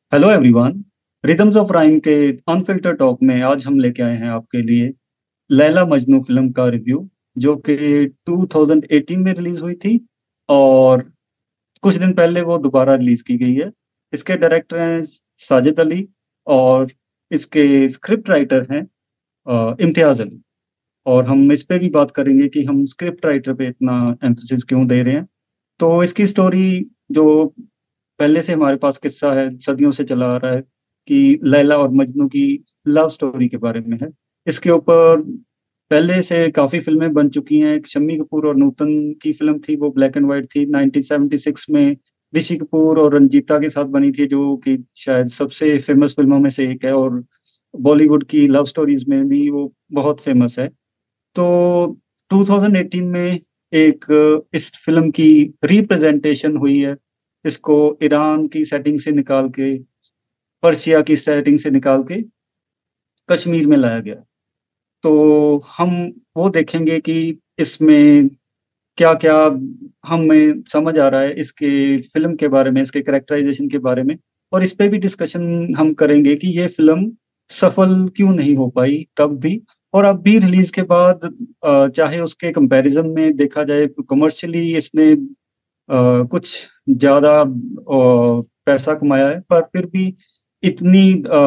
Hello everyone. Rhythms of rhyme के unfilter talk में आज हम लेके आए हैं आपके लिए लैला मजनू फिल्म का रिव्यू, जो कि 2018 में रिलीज हुई थी और कुछ दिन पहले वो दोबारा रिलीज की गई है। इसके डायरेक्टर हैं साजिद अली और इसके स्क्रिप्ट राइटर हैं इम्तियाज अली। और हम इस पे भी बात करेंगे कि हम स्क्रिप्ट राइटर पे इतना एम्फेसिस क्यों दे रहे हैं। तो इसकी स्टोरी, जो पहले से हमारे पास किस्सा है, सदियों से चला आ रहा है कि लैला और मजनू की लव स्टोरी के बारे में है। इसके ऊपर पहले से काफी फिल्में बन चुकी हैं। एक शम्मी कपूर और नूतन की फिल्म थी, वो ब्लैक एंड व्हाइट थी 1976 में। ऋषि कपूर और रंजीता के साथ बनी थी, जो कि शायद सबसे फेमस फिल्मों में से एक है और बॉलीवुड की लव स्टोरीज में भी वो बहुत फेमस है। तो 2018 में एक इस फिल्म की रिप्रेजेंटेशन हुई है। इसको ईरान की सेटिंग से निकाल के, पर्शिया की सेटिंग से निकाल के कश्मीर में लाया गया। तो हम वो देखेंगे कि इसमें क्या क्या हमें समझ आ रहा है इसके फिल्म के बारे में, इसके कैरेक्टराइजेशन के बारे में। और इस पे भी डिस्कशन हम करेंगे कि ये फिल्म सफल क्यों नहीं हो पाई तब भी, और अब भी रिलीज के बाद। चाहे उसके कंपैरिजन में देखा जाए, कमर्शियली इसने कुछ ज्यादा पैसा कमाया है, पर फिर भी इतनी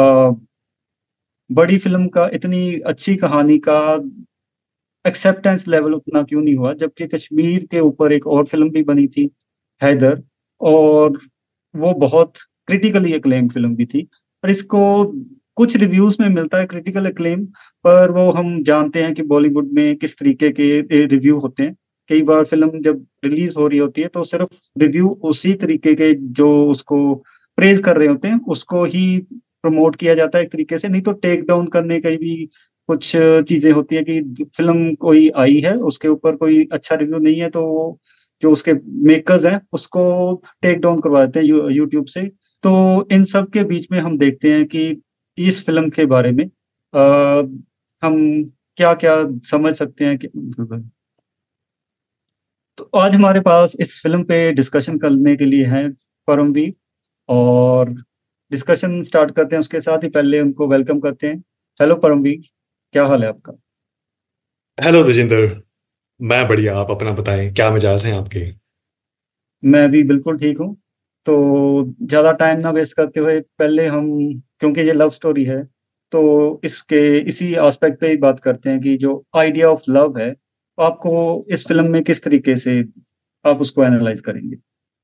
बड़ी फिल्म का, इतनी अच्छी कहानी का एक्सेप्टेंस लेवल उतना क्यों नहीं हुआ। जबकि कश्मीर के ऊपर एक और फिल्म भी बनी थी, हैदर, और वो बहुत क्रिटिकली अक्लेम फिल्म भी थी। और इसको कुछ रिव्यूज में मिलता है क्रिटिकल अक्लेम, पर वो हम जानते हैं कि बॉलीवुड में किस तरीके के रिव्यू होते हैं। कई बार फिल्म जब रिलीज हो रही होती है तो सिर्फ रिव्यू उसी तरीके के जो उसको प्रेज कर रहे होते हैं उसको ही प्रमोट किया जाता है एक तरीके से। नहीं तो टेक डाउन करने की भी कुछ चीजें होती है कि फिल्म कोई आई है, उसके ऊपर कोई अच्छा रिव्यू नहीं है, तो वो जो उसके मेकर्स हैं उसको टेक डाउन करवा देते हैं यूट्यूब से। तो इन सब के बीच में हम देखते हैं कि इस फिल्म के बारे में हम क्या क्या समझ सकते हैं कि। तो आज हमारे पास इस फिल्म पे डिस्कशन करने के लिए हैं परमवीर, और डिस्कशन स्टार्ट करते हैं उसके साथ ही पहले उनको वेलकम करते हैं। हेलो परमवीर, क्या हाल है आपका? हेलो तेजिंदर। मैं बढ़िया। आप अपना बताएं, क्या मिजाज हैं आपके? मैं भी बिल्कुल ठीक हूँ। तो ज़्यादा टाइम ना वेस्ट करते हुए पहले हम, क्योंकि ये लव स्टोरी है, तो इसके इसी एस्पेक्ट पे ही बात करते हैं कि जो आइडिया ऑफ लव है, आपको इस फिल्म में किस तरीके से आप उसको एनालाइज करेंगे?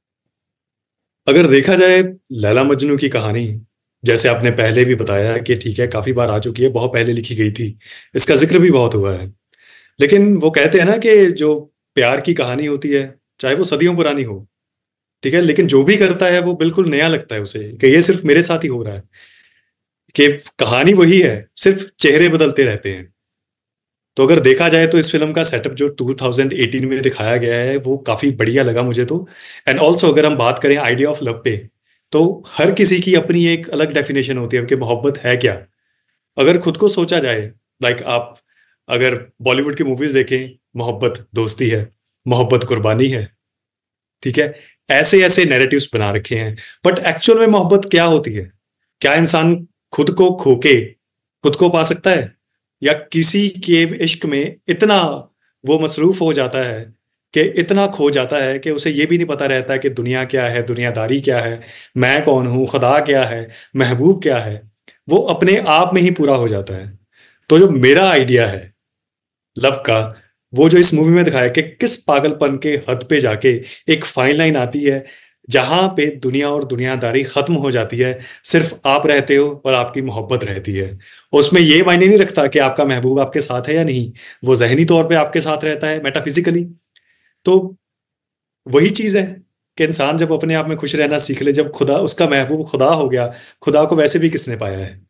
अगर देखा जाए लैला मजनू की कहानी, जैसे आपने पहले भी बताया कि ठीक है, काफी बार आ चुकी है, बहुत पहले लिखी गई थी, इसका जिक्र भी बहुत हुआ है। लेकिन वो कहते हैं ना कि जो प्यार की कहानी होती है, चाहे वो सदियों पुरानी हो, ठीक है, लेकिन जो भी करता है वो बिल्कुल नया लगता है उसे, कि ये सिर्फ मेरे साथ ही हो रहा है, कि कहानी वही है, सिर्फ चेहरे बदलते रहते हैं। तो अगर देखा जाए तो इस फिल्म का सेटअप जो 2018 में दिखाया गया है वो काफी बढ़िया लगा मुझे तो। एंड ऑल्सो अगर हम बात करें आइडिया ऑफ लव पे, तो हर किसी की अपनी एक अलग डेफिनेशन होती है कि मोहब्बत है क्या। अगर खुद को सोचा जाए, लाइक आप अगर बॉलीवुड की मूवीज देखें, मोहब्बत दोस्ती है, मोहब्बत कुर्बानी है, ठीक है, ऐसे ऐसे नैरेटिव्स बना रखे हैं। बट एक्चुअल में मोहब्बत क्या होती है? क्या इंसान खुद को खो के खुद को पा सकता है, या किसी के इश्क में इतना वो मसरूफ हो जाता है कि इतना खो जाता है कि उसे ये भी नहीं पता रहता है कि दुनिया क्या है, दुनियादारी क्या है, मैं कौन हूं, खुदा क्या है, महबूब क्या है। वो अपने आप में ही पूरा हो जाता है। तो जो मेरा आइडिया है लव का, वो जो इस मूवी में दिखाया कि किस पागलपन के हद पे जाके एक फाइन लाइन आती है, जहां पे दुनिया और दुनियादारी खत्म हो जाती है, सिर्फ आप रहते हो और आपकी मोहब्बत रहती है। उसमें ये मायने नहीं रखता कि आपका महबूब आपके साथ है या नहीं, वो जहनी तौर पे आपके साथ रहता है, मेटाफिजिकली। तो वही चीज है कि इंसान जब अपने आप में खुश रहना सीख ले, जब खुदा उसका महबूब खुदा हो गया, खुदा को वैसे भी किसने पाया है।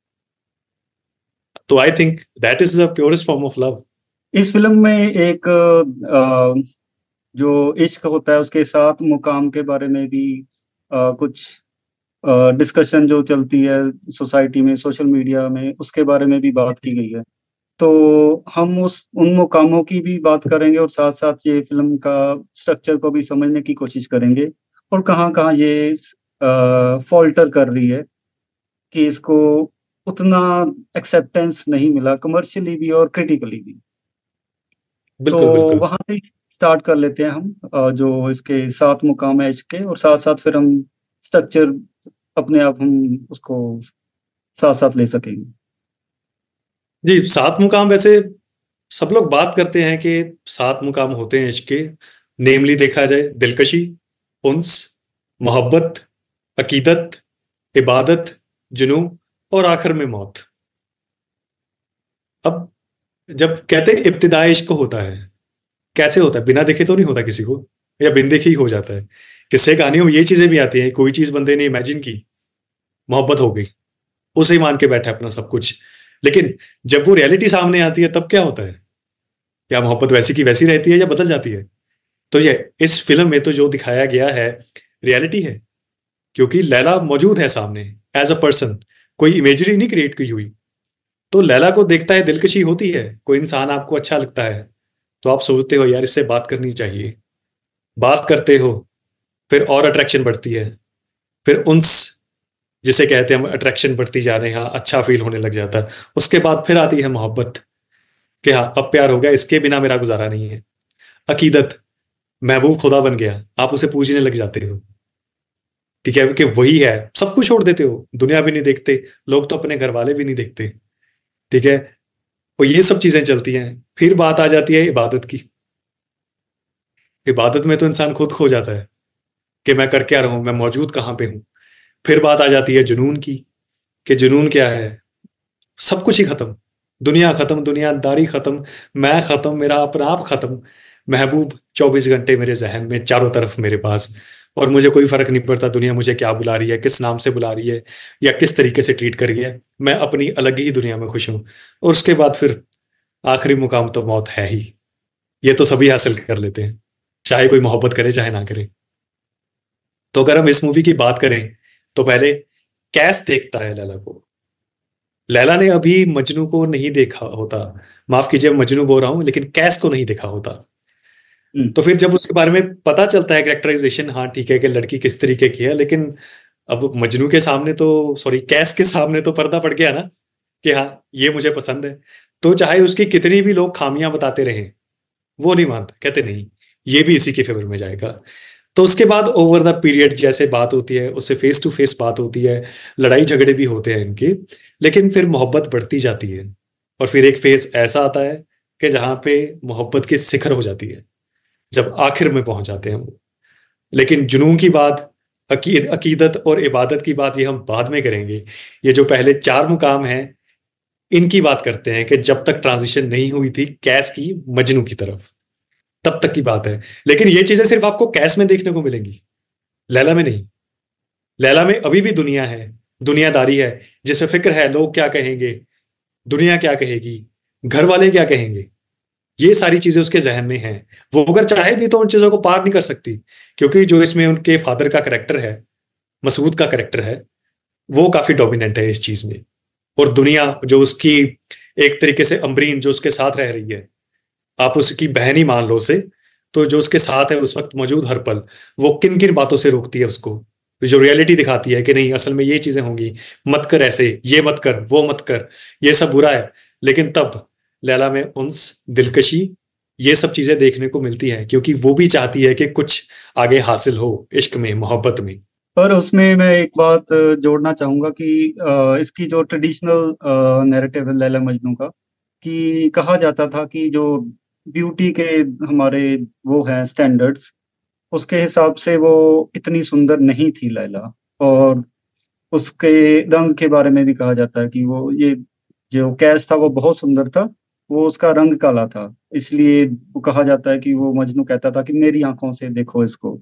तो I think that is the purest form of love. इस फिल्म में एक जो इश्क होता है उसके साथ मुकाम के बारे में भी कुछ डिस्कशन जो चलती है सोसाइटी में, सोशल मीडिया में, उसके बारे में भी बात की गई है। तो हम उस उन मुकामों की भी बात करेंगे और साथ साथ ये फिल्म का स्ट्रक्चर को भी समझने की कोशिश करेंगे, और कहाँ कहाँ ये फॉल्टर कर रही है, कि इसको उतना एक्सेप्टेंस नहीं मिला कमर्शियली भी और क्रिटिकली भी। तो बिल्कुल बिल्कुल। वहां से स्टार्ट कर लेते हैं हम, जो इसके 7 मुकाम है इसके, और साथ साथ फिर हम स्ट्रक्चर अपने आप हम उसको साथ साथ ले सकेंगे। जी, 7 मुकाम वैसे सब लोग बात करते हैं कि 7 मुकाम होते हैं इश्क के। नेमली देखा जाए, दिलकशी, उन्स, मोहब्बत, अकीदत, इबादत, जुनू, और आखिर में मौत। अब जब कहते हैं इब्तिदाई इश्क होता है, कैसे होता है? बिना देखे तो नहीं होता किसी को, या बिन देखे ही हो जाता है। किस्से कहानियों में ये चीजें भी आती हैं, कोई चीज बंदे ने इमेजिन की, मोहब्बत हो गई, उसे ही मान के बैठा है अपना सब कुछ। लेकिन जब वो रियलिटी सामने आती है तब क्या होता है? क्या मोहब्बत वैसी की वैसी रहती है या बदल जाती है? तो ये इस फिल्म में तो जो दिखाया गया है रियलिटी है, क्योंकि लैला मौजूद है सामने एज अ पर्सन, कोई इमेजरी नहीं क्रिएट की हुई। तो लैला को देखता है, दिलकशी होती है, कोई इंसान आपको अच्छा लगता है, तो आप सोचते हो यार इससे बात करनी चाहिए, बात करते हो, फिर और अट्रैक्शन बढ़ती है, फिर उन्स, जिसे कहते हैं हम, अट्रैक्शन बढ़ती जा रहे हैं, हाँ अच्छा फील होने लग जाता है। उसके बाद फिर आती है मोहब्बत, कि हाँ अब प्यार हो गया, इसके बिना मेरा गुजारा नहीं है। अकीदत, महबूब खुदा बन गया, आप उसे पूजने लग जाते हो। ठीक है, कि वही है, सब कुछ छोड़ देते हो, दुनिया भी नहीं देखते, लोग तो अपने घर वाले भी नहीं देखते। ठीक है, और ये सब चीजें चलती हैं। फिर बात आ जाती है इबादत की। इबादत में तो इंसान खुद खो जाता है कि मैं कर क्या रहा हूं, मैं मौजूद कहाँ पे हूं। फिर बात आ जाती है जुनून की, कि जुनून क्या है? सब कुछ ही खत्म, दुनिया खत्म, दुनियादारी खत्म, मैं खत्म, मेरा अपना आप खत्म, महबूब 24 घंटे मेरे जहन में, चारों तरफ मेरे पास, और मुझे कोई फर्क नहीं पड़ता दुनिया मुझे क्या बुला रही है, किस नाम से बुला रही है, या किस तरीके से ट्रीट कर रही है, मैं अपनी अलग ही दुनिया में खुश हूं। और उसके बाद फिर आखिरी मुकाम तो मौत है ही। ये तो सभी हासिल कर लेते हैं, चाहे कोई मोहब्बत करे चाहे ना करे। तो अगर हम इस मूवी की बात करें, तो पहले कैस देखता है लैला को। लैला ने अभी मजनू को नहीं देखा होता, माफ कीजिए मैं मजनू बोल रहा हूं, लेकिन कैस को नहीं देखा होता। हम्म। तो फिर जब उसके बारे में पता चलता है कैरेक्टराइजेशन, हाँ ठीक है कि लड़की किस तरीके की है, लेकिन अब मजनू के सामने तो, सॉरी कैस के सामने तो पर्दा पड़ गया ना, कि हाँ ये मुझे पसंद है। तो चाहे उसकी कितनी भी लोग खामियां बताते रहें, वो नहीं मानता, कहते नहीं ये भी इसी के फेवर में जाएगा। तो उसके बाद ओवर द पीरियड जैसे बात होती है, उससे फेस टू फेस बात होती है, लड़ाई झगड़े भी होते हैं इनके, लेकिन फिर मोहब्बत बढ़ती जाती है। और फिर एक फेज ऐसा आता है कि जहां पे मोहब्बत की शिखर हो जाती है, जब आखिर में पहुंच जाते हैं वो। लेकिन जुनून की बात, अकीदत और इबादत की बात, ये हम बाद में करेंगे। ये जो पहले 4 मुकाम हैं, इनकी बात करते हैं कि जब तक ट्रांजिशन नहीं हुई थी कैस की मजनू की तरफ, तब तक की बात है। लेकिन ये चीजें सिर्फ आपको कैस में देखने को मिलेंगी, लैला में नहीं। लैला में अभी भी दुनिया है, दुनियादारी है, जिसे फिक्र है लोग क्या कहेंगे, दुनिया क्या कहेगी, घर वाले क्या कहेंगे, ये सारी चीजें उसके जहन में हैं। वो अगर चाहे भी तो उन चीजों को पार नहीं कर सकती, क्योंकि जो इसमें उनके फादर का करेक्टर है, मसूद का करेक्टर है, वो काफी डोमिनेंट है इस चीज में। और दुनिया जो उसकी, एक तरीके से अम्बरीन जो उसके साथ रह रही है, आप उसकी बहन ही मान लो उसे, तो जो उसके साथ है उस वक्त मौजूद हर पल, वो किन किन बातों से रोकती है उसको, जो रियलिटी दिखाती है कि नहीं असल में ये चीजें होंगी, मत कर ऐसे, ये मत कर, वो मत कर, ये सब बुरा है। लेकिन तब लैला में उन्स, दिलकशी, ये सब चीजें देखने को मिलती हैं, क्योंकि वो भी चाहती है कि कुछ आगे हासिल हो इश्क में, मोहब्बत में। पर उसमें मैं एक बात जोड़ना चाहूंगा कि इसकी जो ट्रेडिशनल नैरेटिव है लैला मजनू का, कि कहा जाता था कि जो ब्यूटी के हमारे वो हैं स्टैंडर्ड्स, उसके हिसाब से वो इतनी सुंदर नहीं थी लैला। और उसके रंग के बारे में भी कहा जाता है कि वो ये जो कैस था वो बहुत सुंदर था, वो उसका रंग काला था, इसलिए वो कहा जाता है कि वो मजनू कहता था कि मेरी आंखों से देखो इसको।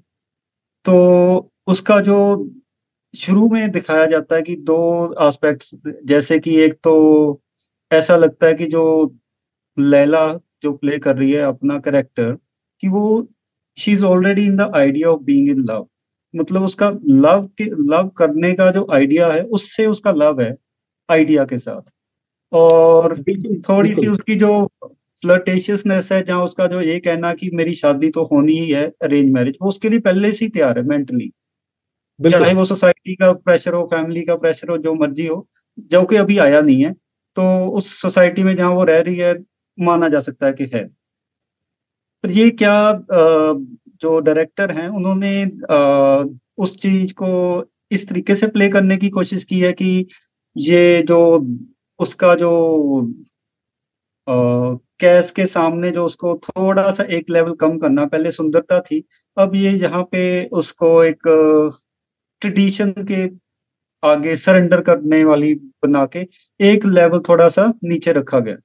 तो उसका जो शुरू में दिखाया जाता है कि दो एस्पेक्ट्स, जैसे कि एक तो ऐसा लगता है कि जो लैला जो प्ले कर रही है अपना करेक्टर, कि वो she is already in the idea of being in love, मतलब उसका लव करने का जो आइडिया है उससे उसका लव है आइडिया के साथ। और बिल्कुल थोड़ी सी बिल्कुल। उसकी जो फ्लर्टेशियसनेस है, जहाँ उसका जो ये कहना कि मेरी शादी तो होनी ही है अरेंज मैरिज, वो उसके लिए पहले से ही तैयार है मेंटली। चाहे बिल्कुल। वो सोसाइटी का प्रेशर हो, फैमिली का प्रेशर हो, जो मर्जी हो, जो कि अभी आया नहीं है। तो उस सोसाइटी में जहाँ वो रह रही है, माना जा सकता है कि है। पर ये क्या जो डायरेक्टर हैं उन्होंने उस चीज को इस तरीके से प्ले करने की कोशिश की है कि ये जो उसका जो कैस के सामने जो उसको थोड़ा सा एक लेवल कम करना, पहले सुंदरता थी, अब ये यहाँ पे उसको एक ट्रेडिशन के आगे सरेंडर करने वाली बना के एक लेवल थोड़ा सा नीचे रखा गया।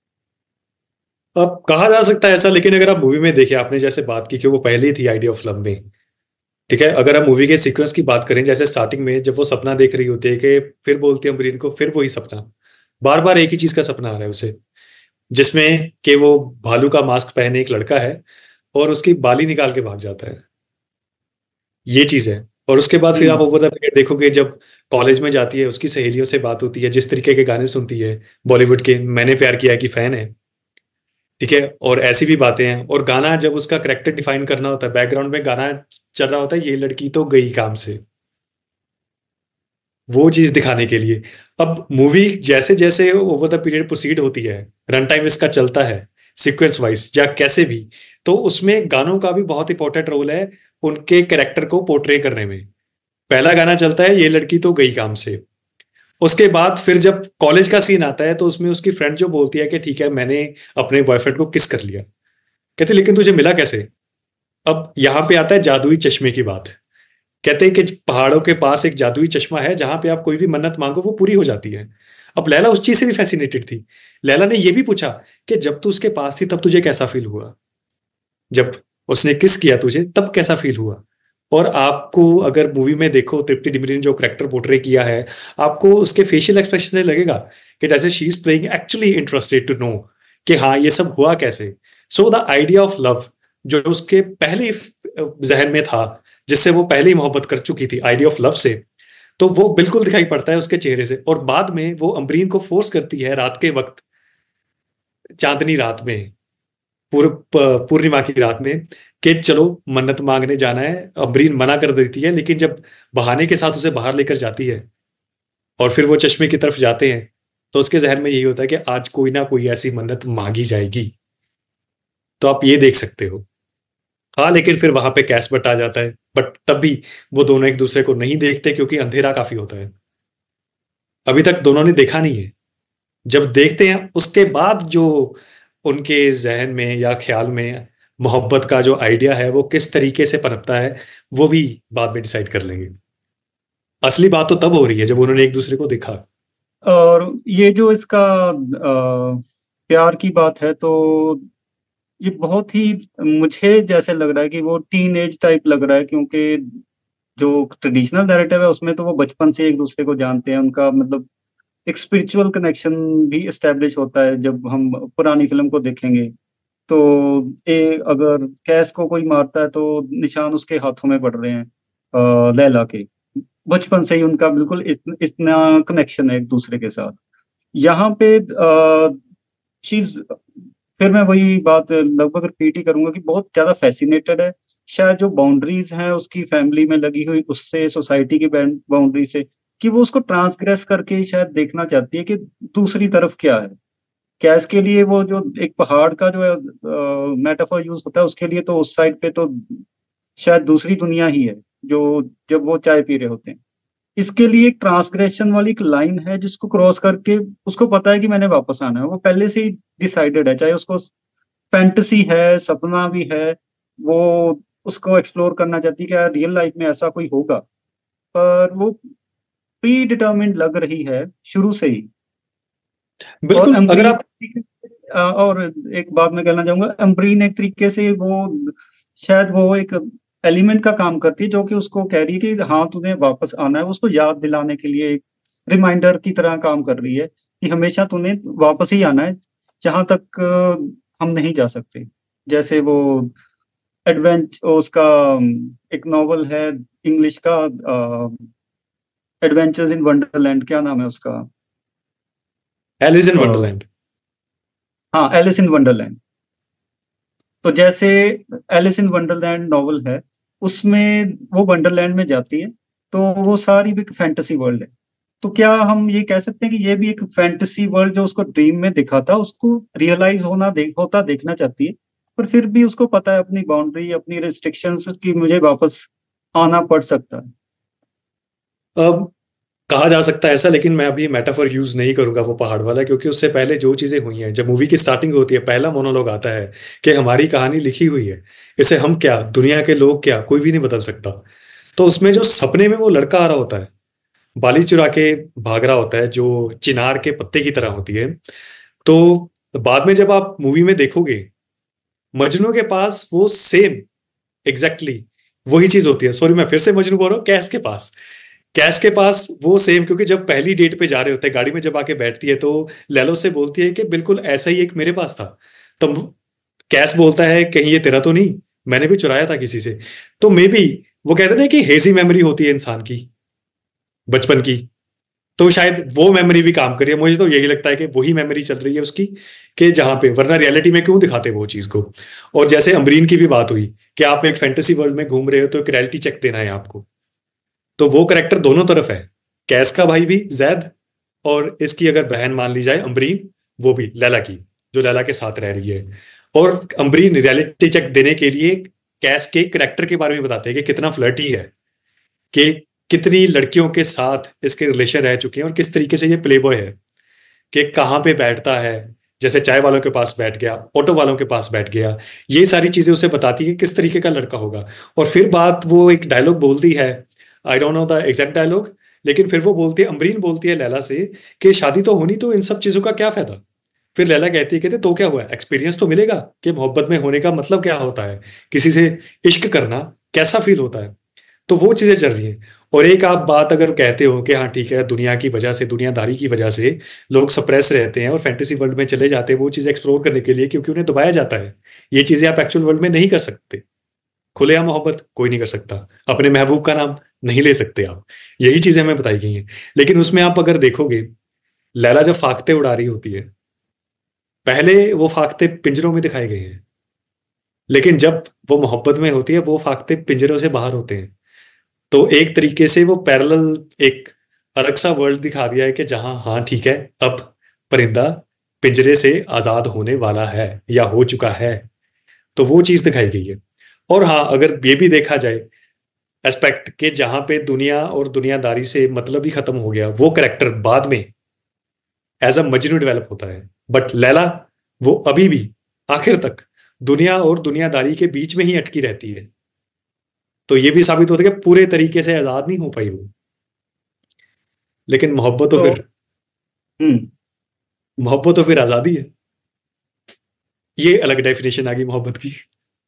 अब कहा जा सकता है ऐसा, लेकिन अगर आप मूवी में देखिए, आपने जैसे बात की कि वो पहले ही थी आइडिया ऑफ लव में, ठीक है, अगर हम मूवी के सीक्वेंस की बात करें, जैसे स्टार्टिंग में जब वो सपना देख रही होती है कि फिर बोलती है अमरीन को, फिर वही सपना, बार बार एक ही चीज का सपना आ रहा है उसे, जिसमें कि वो भालू का मास्क पहने एक लड़का है और उसकी बाली निकाल के भाग जाता है, ये चीज है। और उसके बाद फिर आप हम्म। ओवर द पीरियड देखोगे, जब कॉलेज में जाती है, उसकी सहेलियों से बात होती है, जिस तरीके के गाने सुनती है बॉलीवुड के, मैंने प्यार किया की फैन है, ठीक है, और ऐसी भी बातें हैं। और गाना जब उसका करेक्टर डिफाइन करना होता है, बैकग्राउंड में गाना चल रहा होता है, ये लड़की तो गई काम से, वो चीज दिखाने के लिए। अब मूवी जैसे जैसे ओवर द पीरियड प्रोसीड होती है, रन टाइम इसका चलता है सीक्वेंस वाइज या कैसे भी, तो उसमें गानों का भी बहुत इंपॉर्टेंट रोल है उनके कैरेक्टर को पोर्ट्रे करने में। पहला गाना चलता है ये लड़की तो गई काम से, उसके बाद फिर जब कॉलेज का सीन आता है तो उसमें उसकी फ्रेंड जो बोलती है कि ठीक है मैंने अपने बॉयफ्रेंड को किस कर लिया, कहते लेकिन तुझे मिला कैसे। अब यहां पे आता है जादुई चश्मे की बात। कहते हैं कि पहाड़ों के पास एक जादुई चश्मा है जहां पे आप कोई भी मन्नत मांगो वो पूरी हो जाती है। अब लैला उस चीज से भी फैसिनेटेड थी। लैला ने यह भी पूछा कि जब तू उसके पास थी तब तुझे कैसा फील हुआ, जब उसने किस किया तुझे तब कैसा फील हुआ। और आपको अगर मूवी में देखो, तृप्ति डिमरी ने जो करेक्टर पोर्ट्रे किया है, आपको उसके फेशियल एक्सप्रेशन से लगेगा कि जैसे she is playing actually interested to know कि हाँ ये सब हुआ कैसे। So the idea of love जो उसके पहले ही जहन में था, जिससे वो पहले ही मोहब्बत कर चुकी थी आइडिया ऑफ लव से, तो वो बिल्कुल दिखाई पड़ता है उसके चेहरे से। और बाद में वो अमरीन को फोर्स करती है रात के वक्त, चांदनी रात में, पूर्णिमा की रात में, कि चलो मन्नत मांगने जाना है। अमरीन मना कर देती है, लेकिन जब बहाने के साथ उसे बाहर लेकर जाती है और फिर वो चश्मे की तरफ जाते हैं, तो उसके जहन में यही होता है कि आज कोई ना कोई ऐसी मन्नत मांगी जाएगी। तो आप ये देख सकते हो। हाँ, लेकिन फिर वहां पे कैसबट आ जाता है, बट तब भी वो दोनों एक दूसरे को नहीं देखते क्योंकि अंधेरा काफी होता है, अभी तक दोनों ने देखा नहीं है। जब देखते हैं उसके बाद जो उनके जहन में या ख्याल में मोहब्बत का जो आइडिया है वो किस तरीके से पनपता है, वो भी बाद में डिसाइड कर लेंगे। असली बात तो तब हो रही है जब उन्होंने एक दूसरे को देखा। और ये जो इसका प्यार की बात है, तो ये बहुत ही, मुझे जैसे लग रहा है कि वो टीन एज टाइप लग रहा है, क्योंकि जो ट्रेडिशनल नैरेटिव है उसमें तो वो बचपन से एक दूसरे को जानते हैं, उनका मतलब एक स्पिरिचुअल कनेक्शन भी एस्टेब्लिश होता है जब हम पुरानी फिल्म को देखेंगे। तो अगर कैस को कोई मारता है तो निशान उसके हाथों में पड़ रहे हैं, लैला के। बचपन से ही उनका बिल्कुल इतना कनेक्शन है एक दूसरे के साथ। यहाँ पे चीज, फिर मैं वही बात लगभग रिपीट ही करूंगा कि बहुत ज्यादा फैसिनेटेड है, शायद जो बाउंड्रीज हैं उसकी फैमिली में लगी हुई, उससे सोसाइटी की बाउंड्री से, कि वो उसको ट्रांसग्रेस करके शायद देखना चाहती है कि दूसरी तरफ क्या है। क्या इसके लिए वो जो एक पहाड़ का जो है मेटाफर यूज होता है, उसके लिए तो उस साइड पे तो शायद दूसरी दुनिया ही है, जो जब वो चाय पी रहे होते हैं। इसके लिए एक ट्रांसग्रेशन वाली एक लाइन है जिसको क्रॉस करके उसको पता है कि मैंने वापस आना है, वो पहले से ही डिसाइडेड है, चाहे उसको फैंटेसी है, सपना भी है, वो उसको एक्सप्लोर करना चाहती है कि रियल लाइफ में ऐसा कोई होगा, पर वो प्री डिटर्मिन्ड लग रही है शुरू से ही। और बिल्कुल। अगर अम्बरीन आप और एक बात मैं कहना चाहूंगा, अम्बरीन एक तरीके से वो शायद वो एक एलिमेंट का काम करती है जो कि उसको कह रही है कि हाँ तुझे वापस आना है, उसको याद दिलाने के लिए एक रिमाइंडर की तरह काम कर रही है कि हमेशा तूने वापस ही आना है, जहां तक हम नहीं जा सकते। जैसे वो उसका एक नॉवल है इंग्लिश का, एडवेंचर्स इन वंडरलैंड, क्या नाम है उसका? Alice in a, Wonderland. हाँ, एलिस इन वंडरलैंड। तो जैसे एलिस इन वंडरलैंड नॉवल है, उसमें वो वंडरलैंड में जाती है, तो वो सारी भी फैंटेसी वर्ल्ड है। तो क्या हम ये कह सकते हैं कि ये भी एक फैंटेसी वर्ल्ड जो उसको ड्रीम में दिखा था, उसको रियलाइज होता देखना चाहती है, पर फिर भी उसको पता है अपनी बाउंड्री, अपनी रिस्ट्रिक्शंस की, मुझे वापस आना पड़ सकता है। अब कहा जा सकता है ऐसा, लेकिन मैं अभी मेटाफर यूज नहीं करूंगा वो पहाड़ वाला, क्योंकि उससे पहले जो चीजें हुई हैं, जब मूवी की स्टार्टिंग होती है पहला मोनोलॉग आता है कि हमारी कहानी लिखी हुई है, इसे हम क्या, दुनिया के लोग क्या, कोई भी नहीं बदल सकता। तो उसमें जो सपने में वो लड़का आ रहा होता है, बाली चुरा के भाग रहा होता है, जो चिनार के पत्ते की तरह होती है। तो बाद में जब आप मूवी में देखोगे, मजनू के पास वो सेम एग्जैक्टली वही चीज होती है। सॉरी, मैं फिर से मजनू बोल रहा हूँ, कैश के पास वो सेम, क्योंकि जब पहली डेट पे जा रहे होते हैं, गाड़ी में जब आके बैठती है तो लैलो से बोलती है कि बिल्कुल ऐसा ही एक मेरे पास था। तो कैश बोलता है कहीं ये तेरा तो नहीं, मैंने भी चुराया था किसी से। तो मे बी वो कहते हैं ना कि हेजी मेमोरी होती है इंसान की बचपन की, तो शायद वो मेमोरी भी काम करी है। मुझे तो यही लगता है कि वही मेमोरी चल रही है उसकी, कि जहां पे, वरना रियलिटी में क्यों दिखाते वो चीज को। और जैसे अमरीन की भी बात हुई कि आप एक फैंटेसी वर्ल्ड में घूम रहे हो तो एक रियलिटी चेक देना है आपको, तो वो करेक्टर दोनों तरफ है। कैस का भाई भी जैद, और इसकी अगर बहन मान ली जाए अम्बरीन, वो भी लैला की, जो लैला के साथ रह रही है। और अम्बरीन रियलिटी चेक देने के लिए कैस के करेक्टर के बारे में बताते हैं कि कितना फ्लर्टी है, कि कितनी लड़कियों के साथ इसके रिलेशन रह चुके हैं, और किस तरीके से ये प्ले बॉय है, कि कहाँ पे बैठता है, जैसे चाय वालों के पास बैठ गया, ऑटो वालों के पास बैठ गया। ये सारी चीजें उसे बताती है कि किस तरीके का लड़का होगा। और फिर बात, वो एक डायलॉग बोलती है, I don't know the exact dialogue, लेकिन फिर वो बोलती है, अमरीन बोलती है लैला से कि शादी तो होनी, तो इन सब चीजों का क्या फायदा। फिर लैला कहती है, कहते तो क्या हुआ, एक्सपीरियंस तो मिलेगा कि मोहब्बत में होने का मतलब क्या होता है, किसी से इश्क करना कैसा फील होता है। तो वो चीजें चल रही हैं। और एक आप बात अगर कहते हो कि हाँ ठीक है, दुनिया की वजह से, दुनियादारी की वजह से लोग सप्रेस रहते हैं और फैंटेसी वर्ल्ड में चले जाते हैं वो चीजें एक्सप्लोर करने के लिए, क्योंकि उन्हें दबाया जाता है। ये चीजें आप एक्चुअल वर्ल्ड में नहीं कर सकते। खुलेआम मोहब्बत कोई नहीं कर सकता, अपने महबूब का नाम नहीं ले सकते आप, यही चीजें हमें बताई गई हैं। लेकिन उसमें आप अगर देखोगे, लैला जब फाख्ते उड़ा रही होती है, पहले वो फाख्ते पिंजरों में दिखाए गए हैं, लेकिन जब वो मोहब्बत में होती है वो फाख्ते पिंजरों से बाहर होते हैं। तो एक तरीके से वो पैरेलल, एक अलग सा वर्ल्ड दिखा दिया है कि जहां हाँ ठीक है, अब परिंदा पिंजरे से आजाद होने वाला है या हो चुका है। तो वो चीज दिखाई गई है। और हाँ, अगर ये भी देखा जाए एस्पेक्ट के, जहां पे दुनिया और दुनियादारी से मतलब ही खत्म हो गया, वो करेक्टर बाद में एज अ मजनू डेवलप होता है। बट लैला, वो अभी भी आखिर तक दुनिया और दुनियादारी के बीच में ही अटकी रहती है। तो ये भी साबित होता है कि पूरे तरीके से आजाद नहीं हो पाई वो। लेकिन तो हम्म मोहब्बत तो फिर आजादी है। ये अलग डेफिनेशन आ गई मोहब्बत की।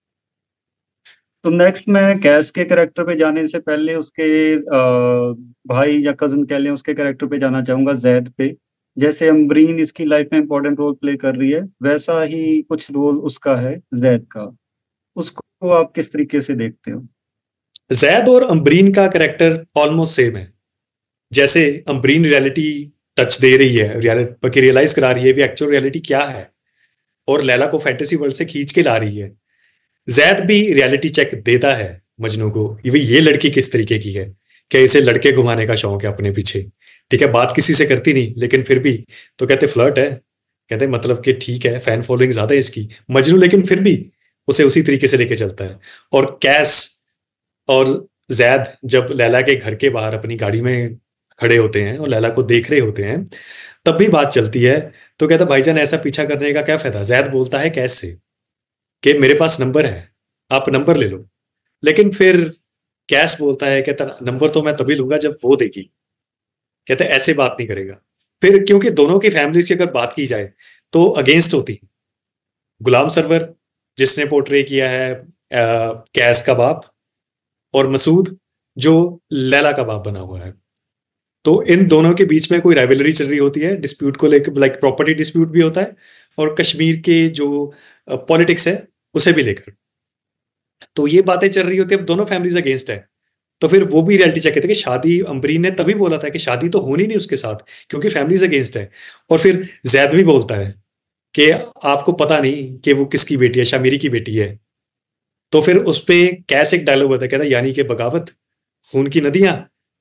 तो नेक्स्ट मैं कैश के कैरेक्टर पे जाने से पहले उसके भाई या कजन कह लें, उसके कैरेक्टर पे जाना चाहूंगा, जैद पे। जैसे अम्बरीन इसकी लाइफ में इंपॉर्टेंट रोल प्ले कर रही है, वैसा ही कुछ रोल उसका है जैद का। उसको आप किस तरीके से देखते हो? जैद और अम्बरीन का करेक्टर ऑलमोस्ट सेम है। जैसे अम्बरीन रियलिटी टच दे रही है, रियलिटी रियलाइज करा रही है भी एक्चुअल रियलिटी क्या है, और लैला को फैंटेसी वर्ल्ड से खींच के ला रही है। जैद भी रियलिटी चेक देता है मजनू को, ये लड़की किस तरीके की है, क्या इसे लड़के घुमाने का शौक है अपने पीछे। ठीक है, बात किसी से करती नहीं, लेकिन फिर भी तो कहते फ्लर्ट है, कहते मतलब कि ठीक है, फैन फॉलोइंग ज्यादा है इसकी मजनू, लेकिन फिर भी उसे उसी तरीके से लेके चलता है। और कैस और जैद जब लैला के घर के बाहर अपनी गाड़ी में खड़े होते हैं और लैला को देख रहे होते हैं, तब भी बात चलती है। तो कहता भाईजान ऐसा पीछा करने का क्या फायदा। जैद बोलता है कैस से कि मेरे पास नंबर है, आप नंबर ले लो। लेकिन फिर कैश बोलता है, कहता नंबर तो मैं तभी लूंगा जब वो देगी। कहते ऐसे बात नहीं करेगा। फिर क्योंकि दोनों की फैमिलीज की अगर बात की जाए तो अगेंस्ट होती है। गुलाम सरवर जिसने पोर्ट्रे किया है कैश का बाप, और मसूद जो लैला का बाप बना हुआ है। तो इन दोनों के बीच में कोई राइवलरी चल रही होती है, डिस्प्यूट को लेकर, लाइक प्रॉपर्टी डिस्प्यूट भी होता है, और कश्मीर के जो पॉलिटिक्स है उसे भी लेकर। तो ये बातें चल रही होती है, अब दोनों फैमिलीज अगेंस्ट है। तो फिर वो भी रियलिटी चेक कहते हैं कि शादी, अम्बरीन ने तभी बोला था कि शादी तो होनी नहीं उसके साथ, क्योंकि फैमिलीज अगेंस्ट है। और फिर जैद भी बोलता है कि आपको पता नहीं कि वो किसकी बेटी है, शामिरी की बेटी है। तो फिर उस पे कैसे एक डायलॉग होता है, कहता है यानी कि बगावत, खून की नदियां,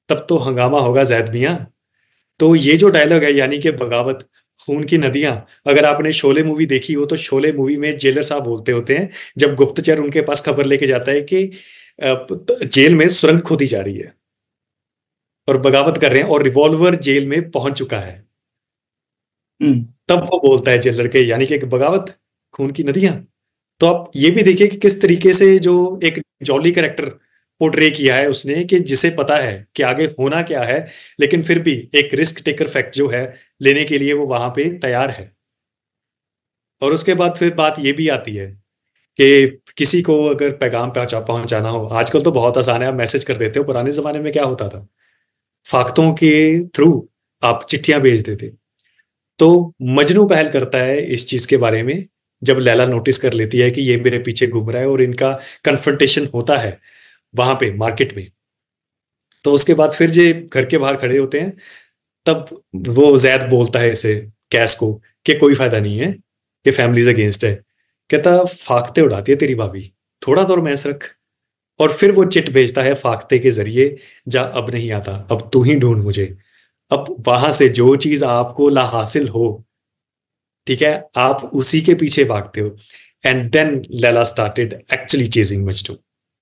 तब तो हंगामा होगा जैद मियां। तो ये जो डायलॉग है, यानी कि बगावत, खून की नदियां, अगर आपने शोले मूवी देखी हो तो शोले मूवी में जेलर साहब बोलते होते हैं जब गुप्तचर उनके पास खबर लेके जाता है कि जेल में सुरंग खोदी जा रही है और बगावत कर रहे हैं और रिवॉल्वर जेल में पहुंच चुका है। हम्म। तब वो बोलता है जेलर के, यानी कि एक बगावत, खून की नदियां। तो आप ये भी देखिए कि किस तरीके से जो एक जॉली कैरेक्टर पोर्ट्रे किया है उसने, कि जिसे पता है कि आगे होना क्या है, लेकिन फिर भी एक रिस्क टेकर फैक्ट जो है लेने के लिए वो वहां पे तैयार है। और उसके बाद फिर बात ये भी आती है कि किसी को अगर पैगाम पहुंचाना हो, आजकल तो बहुत आसान है, आप मैसेज कर देते हो। पुराने जमाने में क्या होता था, फाख्तों के थ्रू आप चिट्ठियां भेज देते। तो मजनू पहल करता है इस चीज के बारे में जब लैला नोटिस कर लेती है कि ये मेरे पीछे घूम रहा है, और इनका कन्फ्रंटेशन होता है वहां पे मार्केट में। तो उसके बाद फिर जे घर के बाहर खड़े होते हैं, तब वो जैद बोलता है इसे, कैस को, कि कोई फायदा नहीं है, कि फैमिलीज अगेंस्ट है। कहता फाख्ते उड़ाती है तेरी भाभी, थोड़ा तो मैस रख। और फिर वो चिट भेजता है फाख्ते के जरिए, जा अब नहीं आता, अब तू ही ढूंढ मुझे। अब वहां से जो चीज आपको ला हासिल हो, ठीक है, आप उसी के पीछे भागते हो। And then Laila started actually chasing Majnu.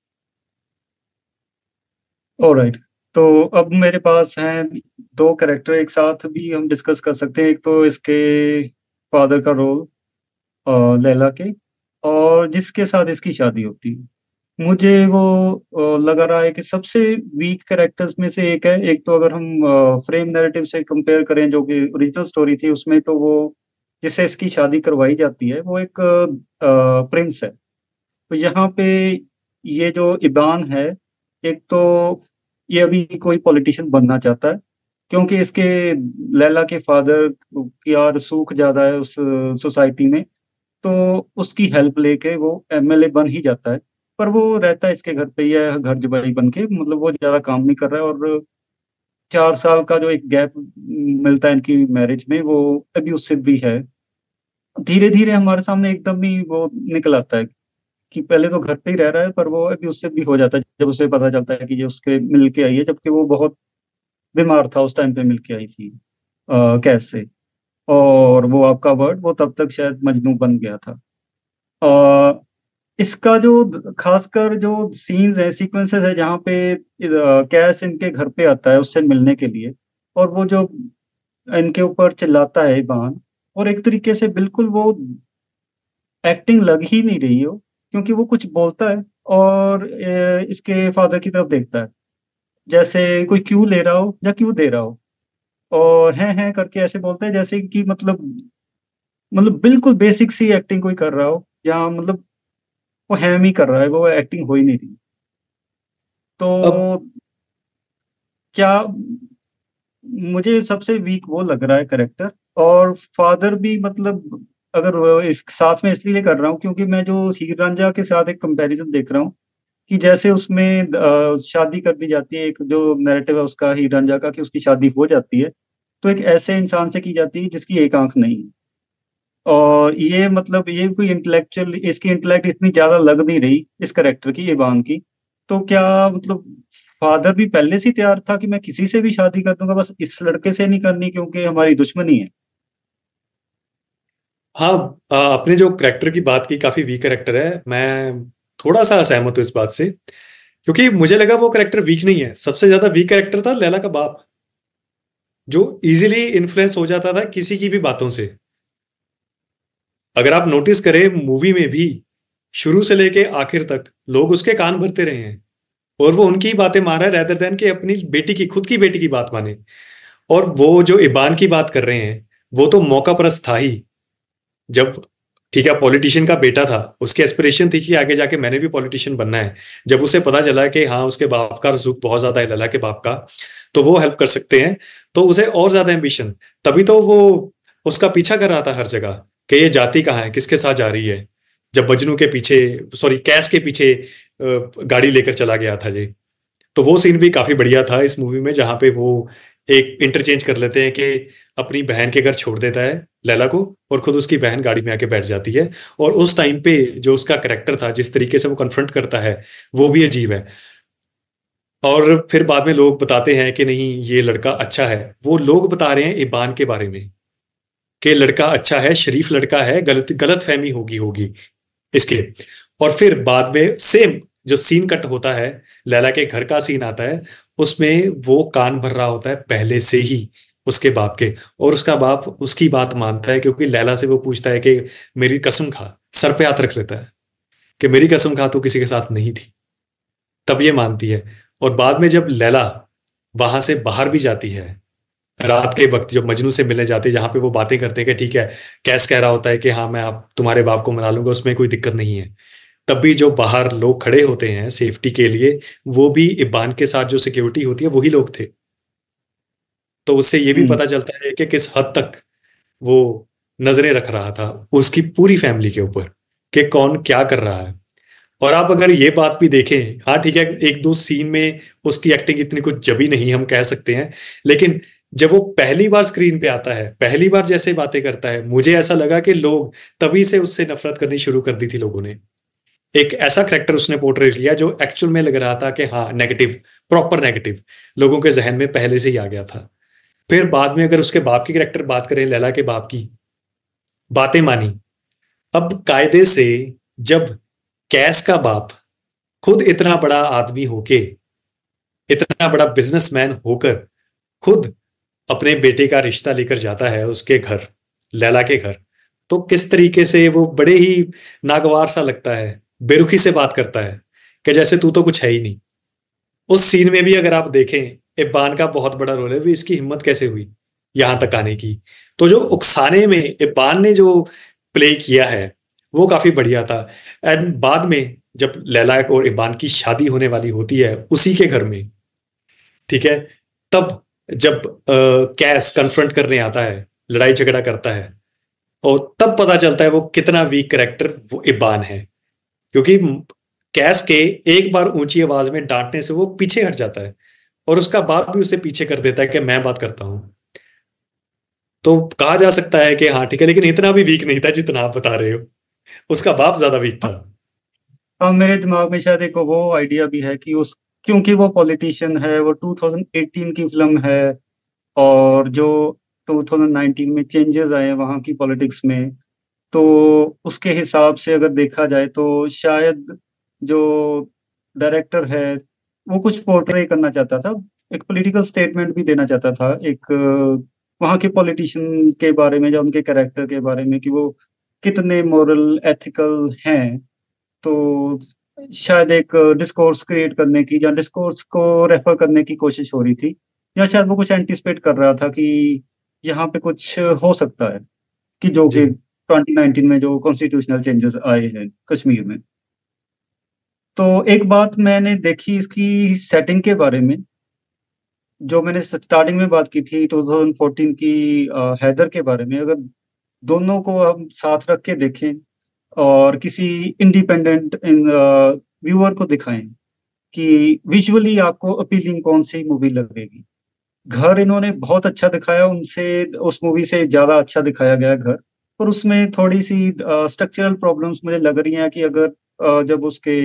Alright. तो अब मेरे पास हैं दो कैरेक्टर एक साथ भी हम डिस्कस कर सकते हैं। एक तो इसके फादर का रोल लैला के, और जिसके साथ इसकी शादी होती है। मुझे वो लगा रहा है कि सबसे वीक कैरेक्टर्स में से एक है। एक तो अगर हम फ्रेम नैरेटिव से कंपेयर करें, जो कि ओरिजिनल स्टोरी थी, उसमें तो वो जिससे इसकी शादी करवाई जाती है वो एक प्रिंस है। तो यहाँ पे ये जो इबान है, एक तो ये अभी कोई पॉलिटिशियन बनना चाहता है, क्योंकि इसके लैला के फादर की यार सूख ज्यादा है उस सोसाइटी में। तो उसकी हेल्प लेके वो एमएलए बन ही जाता है। पर वो रहता है इसके घर पे ही है, घर जवाई बन के, मतलब वो ज्यादा काम नहीं कर रहा है। और 4 साल का जो एक गैप मिलता है इनकी मैरिज में, वो अब्यूसिव भी है। धीरे धीरे हमारे सामने एकदम ही वो निकल आता है कि पहले तो घर पे ही रह रहा है, पर वो अब्यूसिव भी हो जाता है जब उसे पता चलता है कि ये उसके मिल के आई है, जबकि वो बहुत बीमार था उस टाइम पे मिल के आई थी कैसे। और वो आपका वर्ड, वो तब तक शायद मजनू बन गया था। अ, इसका जो खासकर जो सीन्स है, सीक्वेंसेस है, जहाँ पे कैस इनके घर पे आता है उससे मिलने के लिए, और वो जो इनके ऊपर चिल्लाता है ईबान, और एक तरीके से बिल्कुल वो एक्टिंग लग ही नहीं रही हो, क्योंकि वो कुछ बोलता है और इसके फादर की तरफ देखता है, जैसे कोई क्यों ले रहा हो या क्यों दे रहा हो, और हैं करके ऐसे बोलता है जैसे कि मतलब बिल्कुल बेसिक सी एक्टिंग कोई कर रहा हो, या मतलब वो हैम ही कर रहा है, वो एक्टिंग हो ही नहीं रही। तो अब क्या, मुझे सबसे वीक वो लग रहा है करेक्टर। और फादर भी मतलब, अगर वो इस साथ में इसलिए कर रहा हूँ क्योंकि मैं जो हीर रांझा के साथ एक कंपैरिजन देख रहा हूँ, कि जैसे उसमें शादी कर दी जाती है, एक जो नैरेटिव है उसका हीर रांझा का, कि उसकी शादी हो जाती है, तो एक ऐसे इंसान से की जाती है जिसकी एक आंख नहीं है। और ये मतलब ये कोई इंटेलेक्चुअल, इसकी इंटेलेक्ट इतनी ज्यादा लग नहीं रही इस करेक्टर की, इबान की। तो क्या मतलब फादर भी पहले से ही तैयार था कि मैं किसी से भी शादी कर दूंगा, बस इस लड़के से नहीं करनी क्योंकि हमारी दुश्मनी है। हाँ, आपने जो करेक्टर की बात की, काफी वीक करेक्टर है, मैं थोड़ा सा असहमत हूँ इस बात से। क्योंकि मुझे लगा वो करेक्टर वीक नहीं है, सबसे ज्यादा वीक करेक्टर था लैला का बाप, जो इजीली इन्फ्लुएंस हो जाता था किसी की भी बातों से। अगर आप नोटिस करें मूवी में भी, शुरू से लेके आखिर तक लोग उसके कान भरते रहे हैं, और वो उनकी ही बातें मान रहा है रेदर देन कि अपनी बेटी की, खुद की बेटी की बात माने। और वो जो इबान की बात कर रहे हैं, वो तो मौका परस्त था ही। जब, ठीक है, पॉलिटिशियन का बेटा था, उसकी एस्पिरेशन थी कि आगे जाके मैंने भी पॉलिटिशियन बनना है। जब उसे पता चला कि हाँ उसके बाप का रसूख बहुत ज्यादा है, लला के बाप का, तो वो हेल्प कर सकते हैं, तो उसे और ज्यादा एम्बिशन। तभी तो वो उसका पीछा कर रहा था हर जगह, कि ये जाति कहाँ है, किसके साथ जा रही है। जब बजनू के पीछे, सॉरी कैस के पीछे गाड़ी लेकर चला गया था जी। तो वो सीन भी काफी बढ़िया था इस मूवी में, जहां पे वो एक इंटरचेंज कर लेते हैं कि अपनी बहन के घर छोड़ देता है लैला को, और खुद उसकी बहन गाड़ी में आके बैठ जाती है। और उस टाइम पे जो उसका करेक्टर था, जिस तरीके से वो कन्फ्रंट करता है, वो भी अजीब है। और फिर बाद में लोग बताते हैं कि नहीं ये लड़का अच्छा है, वो लोग बता रहे हैं इबान के बारे में कि लड़का अच्छा है, शरीफ लड़का है, गलत गलत फहमी होगी होगी इसके। और फिर बाद में सेम जो सीन कट होता है, लैला के घर का सीन आता है, उसमें वो कान भर रहा होता है पहले से ही उसके बाप के, और उसका बाप उसकी बात मानता है, क्योंकि लैला से वो पूछता है कि मेरी कसम खा, सर पे हाथ रख लेता है कि मेरी कसम खा, तो किसी के साथ नहीं थी, तब ये मानती है। और बाद में जब लैला वहां से बाहर भी जाती है, रात के वक्त जब मजनू से मिलने जाते हैं, जहां पे वो बातें करते हैं कि ठीक है, कैस कह रहा होता है कि हाँ मैं आप तुम्हारे बाप को मना लूंगा, उसमें कोई दिक्कत नहीं है, तब भी जो बाहर लोग खड़े होते हैं सेफ्टी के लिए, वो भी इबान के साथ जो सिक्योरिटी होती है वही लोग थे। तो उससे ये भी हम्म। पता चलता है कि किस हद तक वो नजरें रख रहा था उसकी पूरी फैमिली के ऊपर, कि कौन क्या कर रहा है। और आप अगर ये बात भी देखें, हाँ ठीक है, एक दो सीन में उसकी एक्टिंग इतनी कुछ जबी नहीं हम कह सकते हैं, लेकिन जब वो पहली बार स्क्रीन पे आता है, पहली बार जैसे बातें करता है, मुझे ऐसा लगा कि लोग तभी से उससे नफरत करनी शुरू कर दी थी लोगों ने। एक ऐसा करेक्टर उसने पोर्ट्रे किया जो एक्चुअल में लग रहा था कि हाँ नेगेटिव, प्रॉपर नेगेटिव, लोगों के जहन में पहले से ही आ गया था। फिर बाद में अगर उसके बाप की करेक्टर बात करें, लैला के बाप की, बातें मानी। अब कायदे से जब कैस का बाप खुद इतना बड़ा आदमी होके, इतना बड़ा बिजनेसमैन होकर, खुद अपने बेटे का रिश्ता लेकर जाता है उसके घर, लैला के घर, तो किस तरीके से वो बड़े ही नागवार सा लगता है, बेरुखी से बात करता है कि जैसे तू तो कुछ है ही नहीं। उस सीन में भी अगर आप देखें, इब्बान का बहुत बड़ा रोल है, भी इसकी हिम्मत कैसे हुई यहां तक आने की। तो जो उकसाने में इब्बान ने जो प्ले किया है वो काफी बढ़िया था। एंड बाद में जब लैला और इब्बान की शादी होने वाली होती है उसी के घर में, ठीक है, तब जब कैस कन्फ्रंट करने आता है, लड़ाई झगड़ा करता है, और तब पता चलता है वो कितना वीक करेक्टर वो इब्बान है। क्योंकि कैस के एक बार ऊंची आवाज में डांटने से वो पीछे हट जाता है, और उसका बाप भी उसे पीछे कर देता है कि मैं बात करता हूं। तो कहा जा सकता है कि हाँ ठीक है, लेकिन इतना भी वीक नहीं था जितना आप बता रहे हो, उसका बाप ज्यादा वीक था। हाँ, मेरे दिमाग में शायद एक वो आइडिया भी है कि उस क्योंकि वो पॉलिटिशियन है, वो 2018 की फिल्म है, और जो 2019 में चेंजेस आए हैं वहाँ की पॉलिटिक्स में, तो उसके हिसाब से अगर देखा जाए तो शायद जो डायरेक्टर है वो कुछ पोर्ट्रे करना चाहता था, एक पॉलिटिकल स्टेटमेंट भी देना चाहता था, एक वहाँ के पॉलिटिशियन के बारे में या उनके कैरेक्टर के बारे में कि वो कितने मोरल एथिकल हैं। तो शायद एक डिस्कोर्स क्रिएट करने की या डिस्कोर्स को रेफर करने की कोशिश हो रही थी, या शायद वो कुछ एंटिसिपेट कर रहा था कि यहाँ पे कुछ हो सकता है, कि जो कि जी 2019 में जो कॉन्स्टिट्यूशनल चेंजेस आए हैं कश्मीर में। तो एक बात मैंने देखी इसकी सेटिंग के बारे में, जो मैंने स्टार्टिंग में बात की थी 2014 की हैदर के बारे में, अगर दोनों को हम साथ रख के देखें और किसी इंडिपेंडेंट व्यूअर को दिखाएं कि विजुअली आपको अपीलिंग कौन सी मूवी लगेगी। घर इन्होंने बहुत अच्छा दिखाया, उनसे उस मूवी से ज्यादा अच्छा दिखाया गया घर। पर उसमें थोड़ी सी स्ट्रक्चरल प्रॉब्लम्स मुझे लग रही हैं कि अगर जब उसके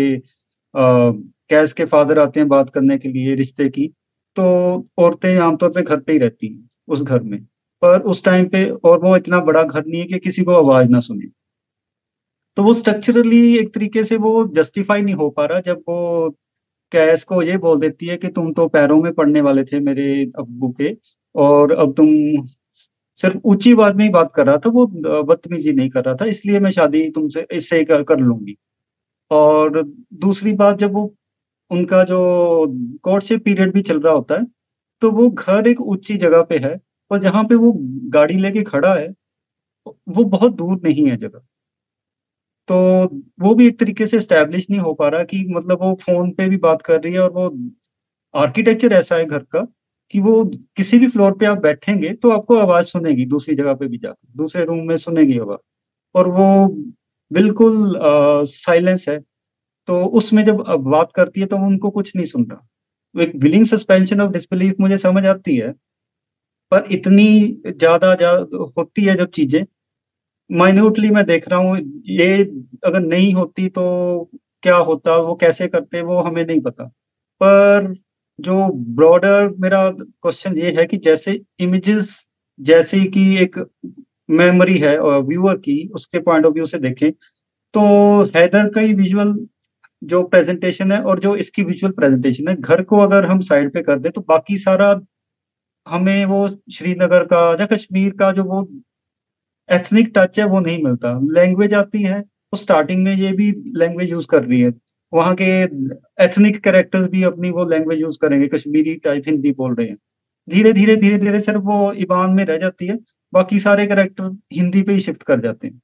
कैश के फादर आते हैं बात करने के लिए रिश्ते की, तो औरतें आमतौर पे घर पे ही रहती हैं उस घर में, पर उस टाइम पे, और वो इतना बड़ा घर नहीं है कि किसी को आवाज ना सुने। तो वो स्ट्रक्चरली एक तरीके से वो जस्टिफाई नहीं हो पा रहा जब वो कैश को ये बोल देती है कि तुम तो पैरों में पड़ने वाले थे मेरे अब्बू के, और अब तुम सिर्फ ऊंची आवाज में ही बात कर रहा था, वो बदतमीजी नहीं कर रहा था, इसलिए मैं शादी तुमसे इससे ही कर लूंगी। और दूसरी बात, जब वो उनका जो कोर्टशिप पीरियड भी चल रहा होता है, तो वो घर एक ऊंची जगह पे है, और जहाँ पे वो गाड़ी लेके खड़ा है वो बहुत दूर नहीं है जगह। तो वो भी एक तरीके से स्टैब्लिश नहीं हो पा रहा कि मतलब वो फोन पे भी बात कर रही है, और वो आर्किटेक्चर ऐसा है घर का कि वो किसी भी फ्लोर पे आप बैठेंगे तो आपको आवाज सुनेगी, दूसरी जगह पे भी जाकर दूसरे रूम में सुनेगी आवाज। और वो बिल्कुल साइलेंस है, तो उसमें जब बात करती है तो उनको कुछ नहीं सुन रहा। वो एक विलिंग सस्पेंशन ऑफ डिसबिलीफ मुझे समझ आती है, पर इतनी ज्यादा होती है जब चीजें माइन्यूटली मैं देख रहा हूँ, ये अगर नहीं होती तो क्या होता, वो कैसे करते वो हमें नहीं पता। पर जो ब्रॉडर मेरा क्वेश्चन ये है कि जैसे इमेजेस, जैसे कि एक मेमोरी है और व्यूअर की, उसके पॉइंट ऑफ व्यू से देखें तो हैदर का ही विजुअल जो प्रेजेंटेशन है और जो इसकी विजुअल प्रेजेंटेशन है, घर को अगर हम साइड पे कर दे तो बाकी सारा हमें वो श्रीनगर का या कश्मीर का जो वो एथनिक टच है वो नहीं मिलता। लैंग्वेज आती है तो स्टार्टिंग में ये भी लैंग्वेज यूज कर रही है, वहाँ के एथनिक कैरेक्टर्स भी अपनी वो लैंग्वेज यूज करेंगे, कश्मीरी टाइप हिंदी बोल रहे हैं। धीरे धीरे सिर्फ वो ईबान में रह जाती है, बाकी सारे कैरेक्टर हिंदी पे ही शिफ्ट कर जाते हैं।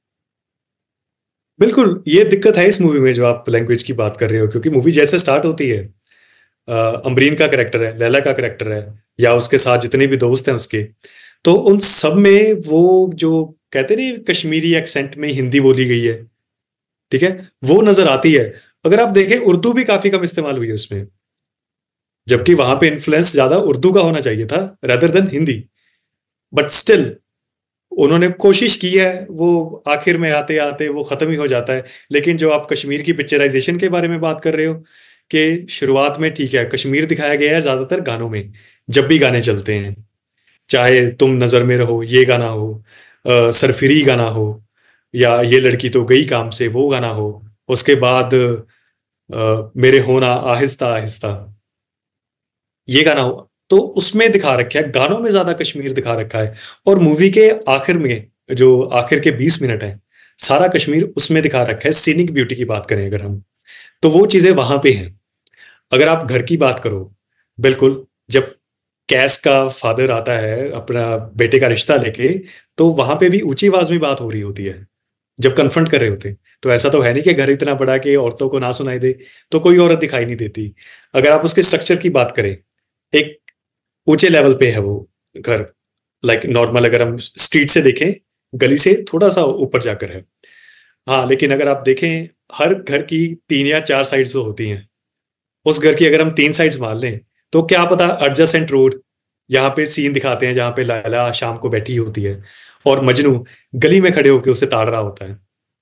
बिल्कुल, ये दिक्कत है इस मूवी में जो आप लैंग्वेज की बात कर रहे हो, क्योंकि मूवी जैसे स्टार्ट होती है, अमरीन का करेक्टर है, लैला का करेक्टर है, या उसके साथ जितने भी दोस्त हैं उसके, तो उन सब में वो जो कहते नहीं कश्मीरी एक्सेंट में हिंदी बोली गई है, ठीक है, वो नजर आती है। अगर आप देखें, उर्दू भी काफी कम इस्तेमाल हुई है उसमें, जबकि वहां पे इन्फ्लुएंस ज्यादा उर्दू का होना चाहिए था rather than Hindi. But still उन्होंने कोशिश की है, वो आखिर में आते आते वो खत्म ही हो जाता है। लेकिन जो आप कश्मीर की पिक्चराइजेशन के बारे में बात कर रहे हो, कि शुरुआत में ठीक है कश्मीर दिखाया गया है ज्यादातर गानों में, जब भी गाने चलते हैं, चाहे तुम नजर में रहो ये गाना हो, सरफिरी गाना हो, या ये लड़की तो गई काम से वो गाना हो, उसके बाद मेरे होना आहिस्ता आहिस्ता ये गाना हो, तो उसमें दिखा रखा है, गानों में ज्यादा कश्मीर दिखा रखा है। और मूवी के आखिर में जो आखिर के 20 मिनट है, सारा कश्मीर उसमें दिखा रखा है। सीनिक ब्यूटी की बात करें अगर हम, तो वो चीजें वहां पे हैं। अगर आप घर की बात करो, बिल्कुल, जब कैस का फादर आता है अपना बेटे का रिश्ता लेके, तो वहां पे भी ऊंची आवाज में बात हो रही होती है जब कन्फ्रंट कर रहे होते हैं। तो ऐसा तो है नहीं कि घर इतना बड़ा कि औरतों को ना सुनाई दे, तो कोई औरत दिखाई नहीं देती। अगर आप उसके स्ट्रक्चर की बात करें, एक ऊंचे लेवल पे है वो घर, लाइक नॉर्मल अगर हम स्ट्रीट से देखें, गली से थोड़ा सा ऊपर जाकर है। हाँ, लेकिन अगर आप देखें, हर घर की 3 या 4 साइड्स तो होती हैं। उस घर की अगर हम 3 साइड्स मान लें, तो क्या पता एडजेसेंट रोड, यहाँ पे सीन दिखाते हैं जहां पे लैला शाम को बैठी होती है और मजनू गली में खड़े होकर उसे ताड़ रहा होता है,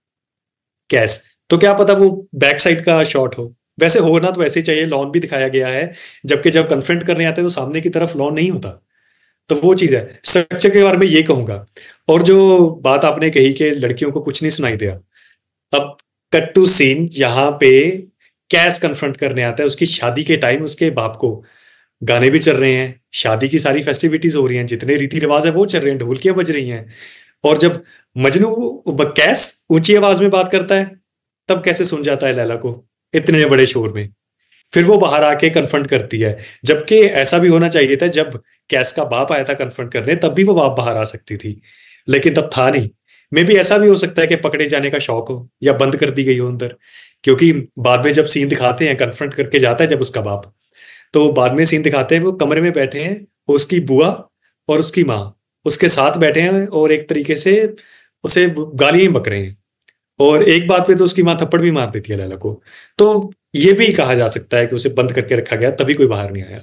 कैस, तो क्या पता वो बैक साइड का शॉट हो। वैसे होना तो वैसे ही चाहिए, लॉन भी दिखाया गया है, जबकि जब कन्फ्रंट करने आते हैं तो सामने की तरफ लॉन नहीं होता। तो वो चीज है, स्ट्रक्चर के बारे में ये कहूंगा। और जो बात आपने कही कि लड़कियों को कुछ नहीं सुनाई दिया, अब कट टू सीन यहाँ पे कैस कन्फ्रंट करने आता है उसकी शादी के टाइम, उसके बाप को। गाने भी चल रहे हैं, शादी की सारी फेस्टिविटीज हो रही हैं, जितने रीति रिवाज है वो चल रहे हैं, ढोलकियां बज रही हैं। और जब मजनू कैस ऊंची आवाज में बात करता है, तब कैसे सुन जाता है लैला को इतने बड़े शोर में। फिर वो बाहर आके कन्फ्रंट करती है, जबकि ऐसा भी होना चाहिए था, जब कैस का बाप आया था कन्फ्रंट करने, तब भी वो बाप बाहर आ सकती थी, लेकिन तब था नहीं। मे भी ऐसा भी हो सकता है कि पकड़े जाने का शौक हो, या बंद कर दी गई हो अंदर, क्योंकि बाद में जब सीन दिखाते हैं कन्फ्रंट करके जाता है जब उसका बाप, तो बाद में सीन दिखाते हैं वो कमरे में बैठे हैं, उसकी बुआ और उसकी माँ उसके साथ बैठे हैं, और एक तरीके से उसे गालियां ही बक रहे हैं। और एक बात पे तो उसकी माँ थप्पड़ भी मार देती है लैला को। तो ये भी कहा जा सकता है कि उसे बंद करके रखा गया, तभी कोई बाहर नहीं आया।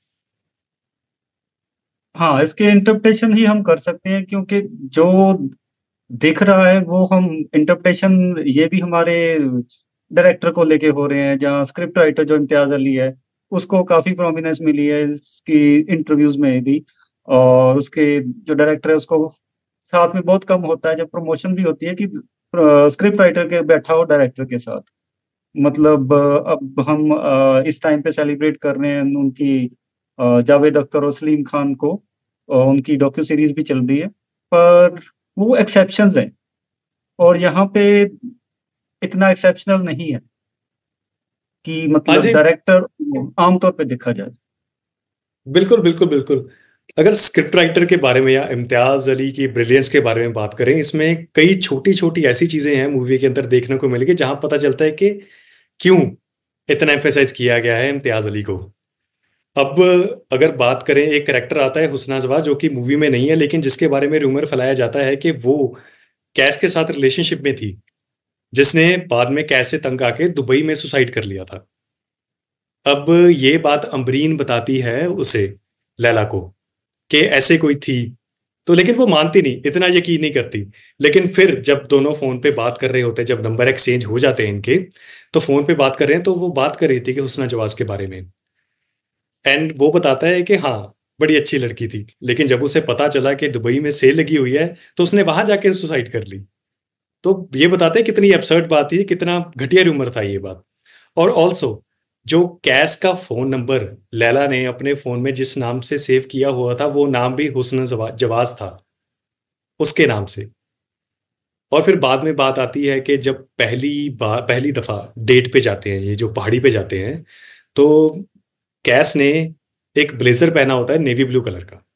हाँ, इसके इंटरप्रिटेशन ही हम कर सकते हैं, क्योंकि जो दिख रहा है वो हम इंटरप्रिटेशन ये भी हमारे डायरेक्टर को लेके हो रहे हैं, जहाँ स्क्रिप्ट राइटर जो इम्तियाज अली है उसको काफी प्रोमिनेंस मिली है इसकी इंटरव्यूज में भी। और उसके जो डायरेक्टर है उसको साथ में बहुत कम होता है जब प्रमोशन भी होती है कि स्क्रिप्ट राइटर के बैठा हो डायरेक्टर के साथ। मतलब अब हम इस टाइम पे सेलिब्रेट कर रहे हैं उनकी जावेद अख्तर और सलीम खान को, उनकी डॉक्यू सीरीज भी चल रही है, पर वो एक्सेप्शंस हैं और यहाँ पे इतना एक्सेप्शनल नहीं है कि हाँ मतलब जी, डायरेक्टर आमतौर पे देखा जाए। बिल्कुल बिल्कुल बिल्कुल। अगर स्क्रिप्ट राइटर के बारे में या इम्तियाज अली की ब्रिलियंस के बारे में बात करें, इसमें कई छोटी छोटी ऐसी चीजें हैं मूवी के अंदर देखने को मिलेगी, जहां पता चलता है कि क्यों इतना एम्फेसाइज किया गया है इम्तियाज अली को। अब अगर बात करें, एक करेक्टर आता है हुस्ना जवा, जो कि मूवी में नहीं है, लेकिन जिसके बारे में रूमर फैलाया जाता है कि वो कैस के साथ रिलेशनशिप में थी, जिसने बाद में कैस से तंग आके दुबई में सुसाइड कर लिया था। अब ये बात अम्बरीन बताती है उसे, लैला को, कि ऐसे कोई थी, तो लेकिन वो मानती नहीं, इतना यकीन नहीं करती। लेकिन फिर जब दोनों फोन पे बात कर रहे होते हैं, जब नंबर एक्सचेंज हो जाते हैं इनके, तो फोन पे बात कर रहे हैं, तो वो बात कर रही थी कि हुस्ना जवाज के बारे में। एंड वो बताता है कि हाँ, बड़ी अच्छी लड़की थी, लेकिन जब उसे पता चला कि दुबई में सेल लगी हुई है तो उसने वहां जाके सुसाइड कर ली। तो ये बताते हैं कितनी एब्सर्ड बात थी, कितना घटिया ह्यूमर था ये बात। और ऑल्सो जो कैश का फोन नंबर लैला ने अपने फोन में जिस नाम से सेव किया हुआ था, वो नाम भी हुस्न जवाज था, उसके नाम से। और फिर बाद में बात आती है कि जब पहली दफा डेट पे जाते हैं, ये जो पहाड़ी पे जाते हैं, तो कैस ने एक ब्लेजर पहना होता है नेवी ब्लू कलर का।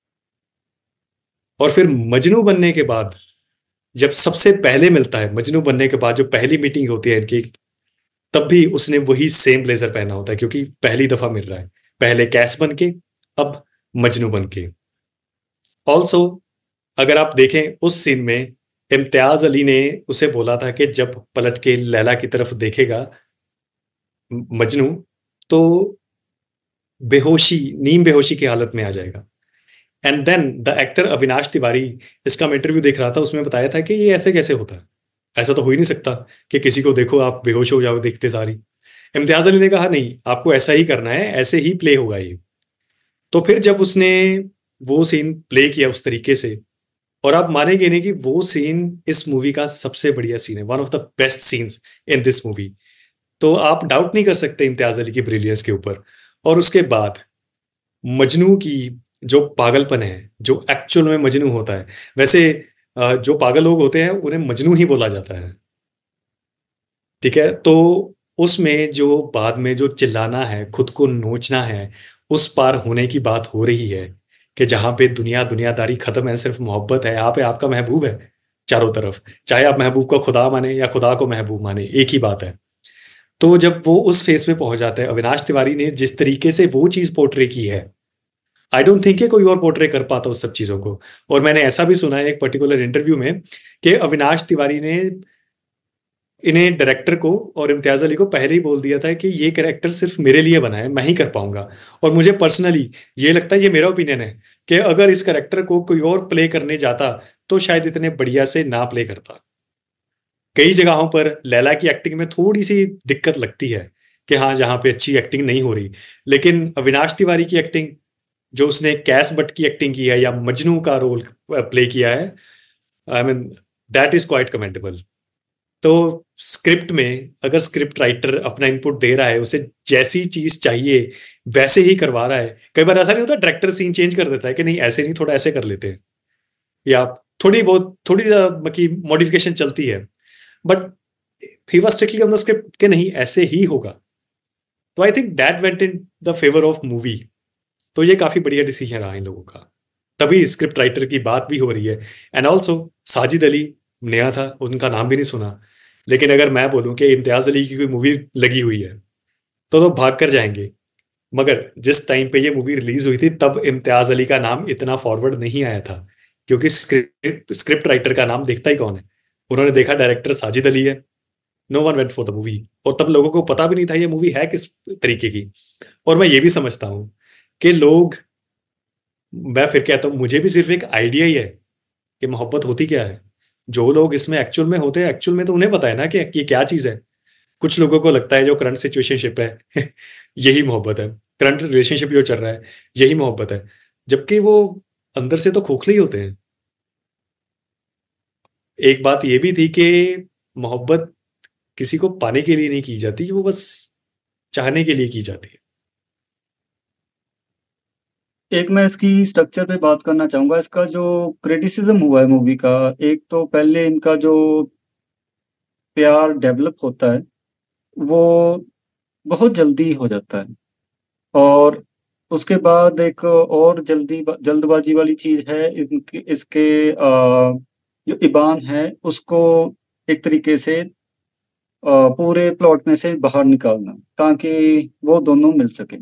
और फिर मजनू बनने के बाद, जब सबसे पहले मिलता है मजनू बनने के बाद, जो पहली मीटिंग होती है इनकी, तब भी उसने वही सेम ब्लेजर पहना होता है, क्योंकि पहली दफा मिल रहा है। पहले कैस बन के, अब मजनू बन के। ऑल्सो अगर आप देखें उस सीन में, इम्तियाज अली ने उसे बोला था कि जब पलट के लैला की तरफ देखेगा मजनू, तो बेहोशी, नीम बेहोशी की हालत में आ जाएगा। And then the actor Avinash Tiwari, इसका मैं इंटरव्यू देख रहा था, उसमें बताया था कि ये ऐसे कैसे होता है, ऐसा तो हो ही नहीं सकता कि किसी को देखो आप बेहोश हो जाओ देखते सारी। इम्तियाज अली ने कहा नहीं, आपको ऐसा ही करना है, ऐसे ही प्ले होगा ये। तो फिर जब उसने वो सीन प्ले किया उस तरीके से, और आप मानेंगे नहीं कि वो सीन इस मूवी का सबसे बढ़िया सीन है, one of the best scenes in this movie. तो आप डाउट नहीं कर सकते इम्तियाज अली की ब्रिलियंस के ऊपर। और उसके बाद मजनू की जो पागलपन है, जो एक्चुअल में मजनू होता है, वैसे जो पागल लोग होते हैं उन्हें मजनू ही बोला जाता है, ठीक है। तो उसमें जो बाद में जो चिल्लाना है, खुद को नोचना है, उस पार होने की बात हो रही है, कि जहां पे दुनियादारी खत्म है, सिर्फ मोहब्बत है, यहाँ पे आपका महबूब है चारों तरफ। चाहे आप महबूब को खुदा माने या खुदा को महबूब माने, एक ही बात है। तो जब वो उस फेस पे पहुंच जाता है, अविनाश तिवारी ने जिस तरीके से वो चीज पोर्ट्रे की है, आई डोंट थिंक कोई और पोर्ट्रे कर पाता उस सब चीजों को। और मैंने ऐसा भी सुना है एक पर्टिकुलर इंटरव्यू में, कि अविनाश तिवारी ने इन्हें, डायरेक्टर को और इम्तियाज अली को, पहले ही बोल दिया था कि ये कैरेक्टर सिर्फ मेरे लिए बना है, मैं ही कर पाऊंगा। और मुझे पर्सनली ये लगता है, ये मेरा ओपिनियन है, कि अगर इस कैरेक्टर को कोई और प्ले करने जाता तो शायद इतने बढ़िया से ना प्ले करता। कई जगहों पर लैला की एक्टिंग में थोड़ी सी दिक्कत लगती है, कि हाँ जहाँ पे अच्छी एक्टिंग नहीं हो रही, लेकिन अविनाश तिवारी की एक्टिंग, जो उसने कैस बट की एक्टिंग की है या मजनू का रोल प्ले किया है, I mean that is quite commendable. तो स्क्रिप्ट में अगर स्क्रिप्ट राइटर अपना इनपुट दे रहा है, उसे जैसी चीज चाहिए वैसे ही करवा रहा है। कई बार ऐसा नहीं होता, डायरेक्टर सीन चेंज कर देता है कि नहीं ऐसे नहीं, थोड़ा ऐसे कर लेते हैं, या थोड़ी की मॉडिफिकेशन चलती है, but he was strictly on the script कि नहीं ऐसे ही होगा। तो I think that went in the favour of movie. तो ये काफी बढ़िया डिसीजन रहा इन लोगों का, तभी स्क्रिप्ट राइटर की बात भी हो रही है। एंड ऑल्सो साजिद अली नया था, उनका नाम भी नहीं सुना, लेकिन अगर मैं बोलूं कि इम्तियाज अली की कोई मूवी लगी हुई है तो लोग भाग कर जाएंगे। मगर जिस टाइम पे ये मूवी रिलीज हुई थी, तब इम्तियाज अली का नाम इतना फॉरवर्ड नहीं आया था, क्योंकि स्क्रिप्ट राइटर का नाम देखता ही कौन है। उन्होंने देखा डायरेक्टर साजिद अली है, no one went for the movie. और तब लोगों को पता भी नहीं था ये मूवी है किस तरीके की। और मैं ये भी समझता हूं कि लोग, मैं फिर कहता हूं, मुझे भी सिर्फ एक आइडिया ही है कि मोहब्बत होती क्या है। जो लोग इसमें एक्चुअल में होते हैं, एक्चुअल में तो उन्हें पता है ना कि ये क्या चीज है। कुछ लोगों को लगता है जो करंट सिचुएशनशिप है यही मोहब्बत है, करंट रिलेशनशिप जो चल रहा है यही मोहब्बत है, जबकि वो अंदर से तो खोखले ही होते हैं। एक बात ये भी थी कि मोहब्बत किसी को पाने के लिए नहीं की जाती, वो बस चाहने के लिए की जाती है। एक मैं इसकी स्ट्रक्चर पे बात करना चाहूंगा। इसका जो क्रिटिसिज्म हुआ है मूवी का, एक तो पहले इनका जो प्यार डेवलप होता है वो बहुत जल्दी हो जाता है, और उसके बाद एक और जल्दबाजी वाली चीज है इनके इसके जो इबान है उसको एक तरीके से पूरे प्लॉट में से बाहर निकालना, ताकि वो दोनों मिल सके।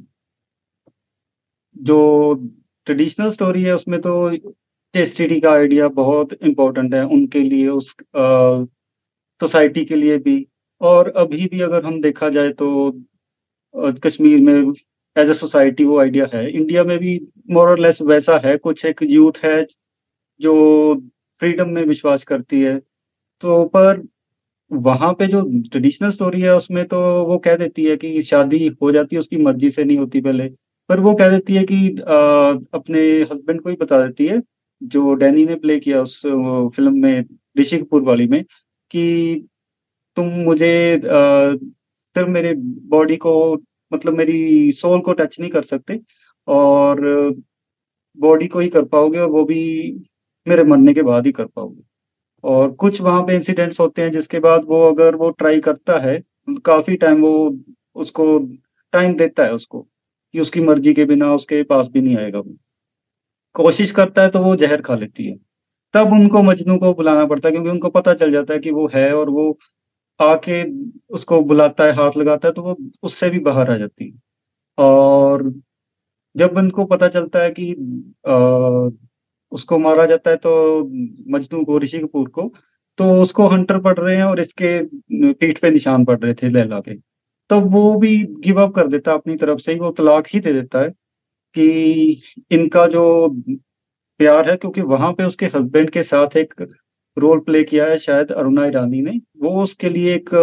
जो ट्रेडिशनल स्टोरी है उसमें तो चेस्टिटी का आइडिया बहुत इम्पोर्टेंट है उनके लिए, उस सोसाइटी के लिए भी। और अभी भी अगर हम देखा जाए तो कश्मीर में एज अ सोसाइटी वो आइडिया है, इंडिया में भी मोर और लेस वैसा है। कुछ एक यूथ है जो फ्रीडम में विश्वास करती है, तो पर वहां पे जो ट्रेडिशनल स्टोरी है उसमें तो वो कह देती है कि शादी हो जाती है उसकी मर्जी से, नहीं होती पहले। पर वो कह देती है कि अपने हस्बैंड को ही बता देती है, जो डैनी ने प्ले किया उस फिल्म में, ऋषि कपूर वाली में, कि तुम मुझे सिर्फ मेरे बॉडी को, मतलब मेरी सोल को टच नहीं कर सकते, और बॉडी को ही कर पाओगे, और वो भी मेरे मरने के बाद ही कर पाओगे। और कुछ वहां पे इंसिडेंट्स होते हैं जिसके बाद वो, अगर वो ट्राई करता है, काफी टाइम वो उसको टाइम देता है उसको, कि उसकी मर्जी के बिना उसके पास भी नहीं आएगा वो, कोशिश करता है तो वो जहर खा लेती है। तब उनको मजनू को बुलाना पड़ता है, क्योंकि उनको पता चल जाता है कि वो है, और वो आके उसको बुलाता है, हाथ लगाता है, तो वो उससे भी बाहर आ जाती है। और जब उनको पता चलता है कि उसको मारा जाता है, तो मजनू को, ऋषि कपूर को, तो उसको हंटर पड़ रहे हैं, और इसके पीठ पे निशान पड़ रहे थे लैला के। तब वो भी गिव अप कर देता है अपनी तरफ से ही, वो तलाक ही दे देता है कि इनका जो प्यार है, क्योंकि वहां पे उसके हस्बैंड के साथ एक रोल प्ले किया है शायद अरुणा ईरानी ने, वो उसके लिए एक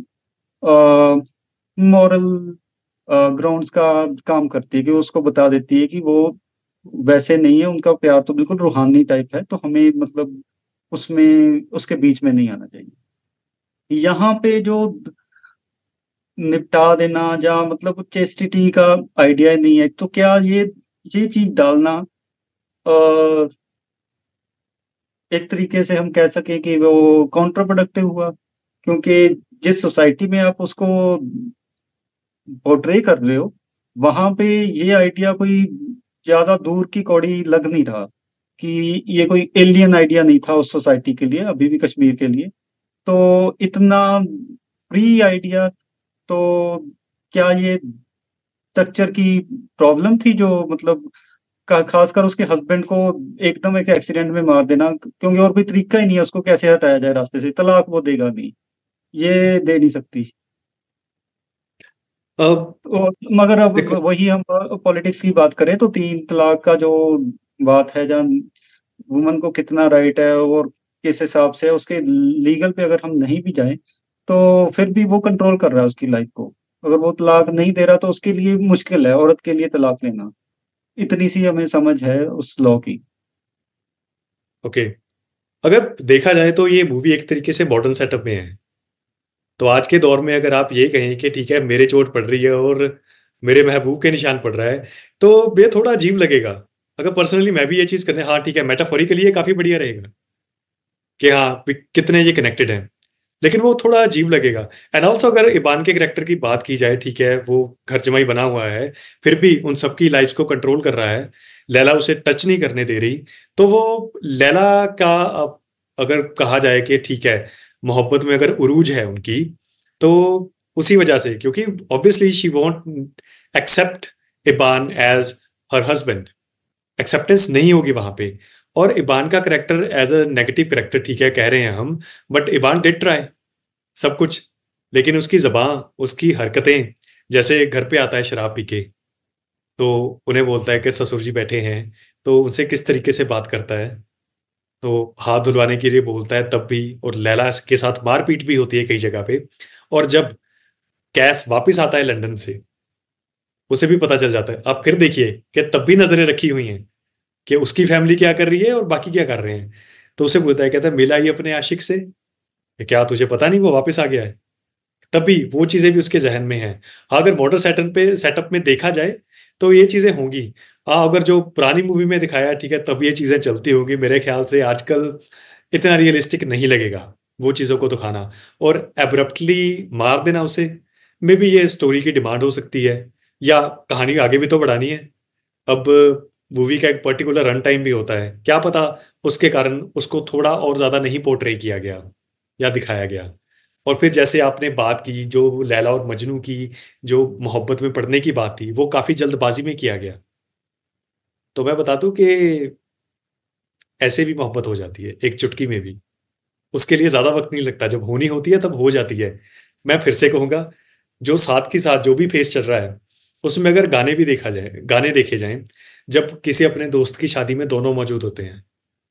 मॉरल ग्राउंड्स का काम करती है, कि वो उसको बता देती है कि वो वैसे नहीं है, उनका प्यार तो बिल्कुल रूहानी टाइप है, तो हमें मतलब उसमें उसके बीच में नहीं आना चाहिए। यहाँ पे जो निपटा देना, या मतलब चेस्टिटी का आइडिया नहीं है, तो क्या ये चीज डालना अ, एक तरीके से हम कह सकें कि वो काउंटर प्रोडक्टिव हुआ, क्योंकि जिस सोसाइटी में आप उसको पोर्ट्रे कर रहे हो, वहां पे ये आइडिया कोई ज्यादा दूर की कौड़ी लग नहीं रहा, कि ये कोई एलियन आइडिया नहीं था उस सोसाइटी के लिए, अभी भी कश्मीर के लिए। तो इतना फ्री आइडिया, तो क्या ये स्ट्रक्चर की प्रॉब्लम थी, जो मतलब खासकर उसके हस्बैंड को एकदम एक एक्सीडेंट में मार देना, क्योंकि और कोई तरीका ही नहीं है, उसको कैसे हटाया जाए रास्ते से, तलाक वो देगा नहीं, ये दे नहीं सकती। अब मगर अब देखो, वही हम पॉलिटिक्स की बात करें, तो 3 तलाक का जो बात है, जहाँ वुमन को कितना राइट है और किस हिसाब से, उसके लीगल पे अगर हम नहीं भी जाएं, तो फिर भी वो कंट्रोल कर रहा है उसकी लाइफ को। अगर वो तलाक नहीं दे रहा, तो उसके लिए मुश्किल है औरत के लिए तलाक लेना। इतनी सी हमें समझ है उस लॉ की। ओके, अगर देखा जाए तो ये मूवी एक तरीके से मॉडर्न सेटअप में है। तो आज के दौर में अगर आप ये कहें कि ठीक है मेरे चोट पड़ रही है और मेरे महबूब के निशान पड़ रहा है, तो ये थोड़ा अजीब लगेगा। अगर पर्सनली मैं भी ये चीज करने, हाँ ठीक है, मेटाफोरिकली ये काफी बढ़िया रहेगा कि हाँ भी कितने ये कनेक्टेड हैं, लेकिन वो थोड़ा अजीब लगेगा। एंड ऑल्सो अगर इबान के करेक्टर की बात की जाए, ठीक है वो घर जमाई बना हुआ है, फिर भी उन सबकी लाइफ को कंट्रोल कर रहा है, लैला उसे टच नहीं करने दे रही। तो वो लैला का अगर कहा जाए कि ठीक है मोहब्बत में अगर उरूज है उनकी, तो उसी वजह से, क्योंकि obviously she won't accept Iban as her husband, acceptance नहीं होगी वहां पे। और इबान का character as a negative character, ठीक है कह रहे हैं हम, बट इबान डिड ट्राई सब कुछ। लेकिन उसकी जबान, उसकी हरकतें, जैसे घर पे आता है शराब पी के, तो उन्हें बोलता है कि ससुर जी बैठे हैं, तो उनसे किस तरीके से बात करता है, तो हाथ धुलवाने के लिए बोलता है तब भी, और लैला के साथ मारपीट भी होती है कई जगह पे। और जब कैस वापस आता है लंदन से, उसे भी पता चल जाता है। अब फिर देखिए कि तब भी नजरें रखी हुई हैं कि उसकी फैमिली क्या कर रही है और बाकी क्या कर रहे हैं। तो उसे बोलता है, कहता है मिला ही अपने आशिक से, कि क्या तुझे पता नहीं वो वापस आ गया है। तभी वो चीजें भी उसके जहन में हैं। हाँ, अगर मॉडर्न सेटअप में देखा जाए तो ये चीजें होंगी। हाँ, अगर जो पुरानी मूवी में दिखाया है, ठीक है, तब ये चीजें चलती होंगी। मेरे ख्याल से आजकल इतना रियलिस्टिक नहीं लगेगा वो चीजों को दिखाना। और एब्रप्टली मार देना उसे, मे बी ये स्टोरी की डिमांड हो सकती है, या कहानी आगे भी तो बढ़ानी है। अब मूवी का एक पर्टिकुलर रन टाइम भी होता है, क्या पता उसके कारण उसको थोड़ा और ज्यादा नहीं पोर्ट्रे किया गया या दिखाया गया। और फिर जैसे आपने बात की जो लैला और मजनू की, जो मोहब्बत में पड़ने की बात थी, वो काफी जल्दबाजी में किया गया। तो मैं बता दूं कि ऐसे भी मोहब्बत हो जाती है एक चुटकी में भी। उसके लिए ज्यादा वक्त नहीं लगता, जब होनी होती है तब हो जाती है। मैं फिर से कहूंगा, जो साथ के साथ जो भी फेस चल रहा है, उसमें अगर गाने भी देखा जाए, गाने देखे जाएं, जब किसी अपने दोस्त की शादी में दोनों मौजूद होते हैं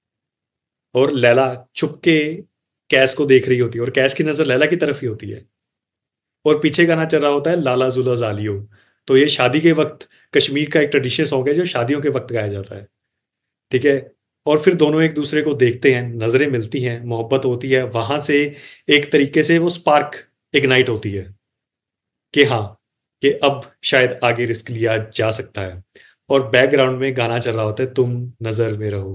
और लैला छुप के कैश को देख रही होती है और कैश की नजर लैला की तरफ ही होती है, और पीछे गाना चल रहा होता है लाला जुला जालियो, तो ये शादी के वक्त कश्मीर का एक ट्रेडिशनल सॉन्ग है जो शादियों के वक्त गाया जाता है, ठीक है। और फिर दोनों एक दूसरे को देखते हैं, नजरें मिलती हैं, मोहब्बत होती है, वहां से एक तरीके से वो स्पार्क इग्नाइट होती है कि हाँ, कि अब शायद आगे रिस्क लिया जा सकता है। और बैकग्राउंड में गाना चल रहा होता है, तुम नजर में रहो,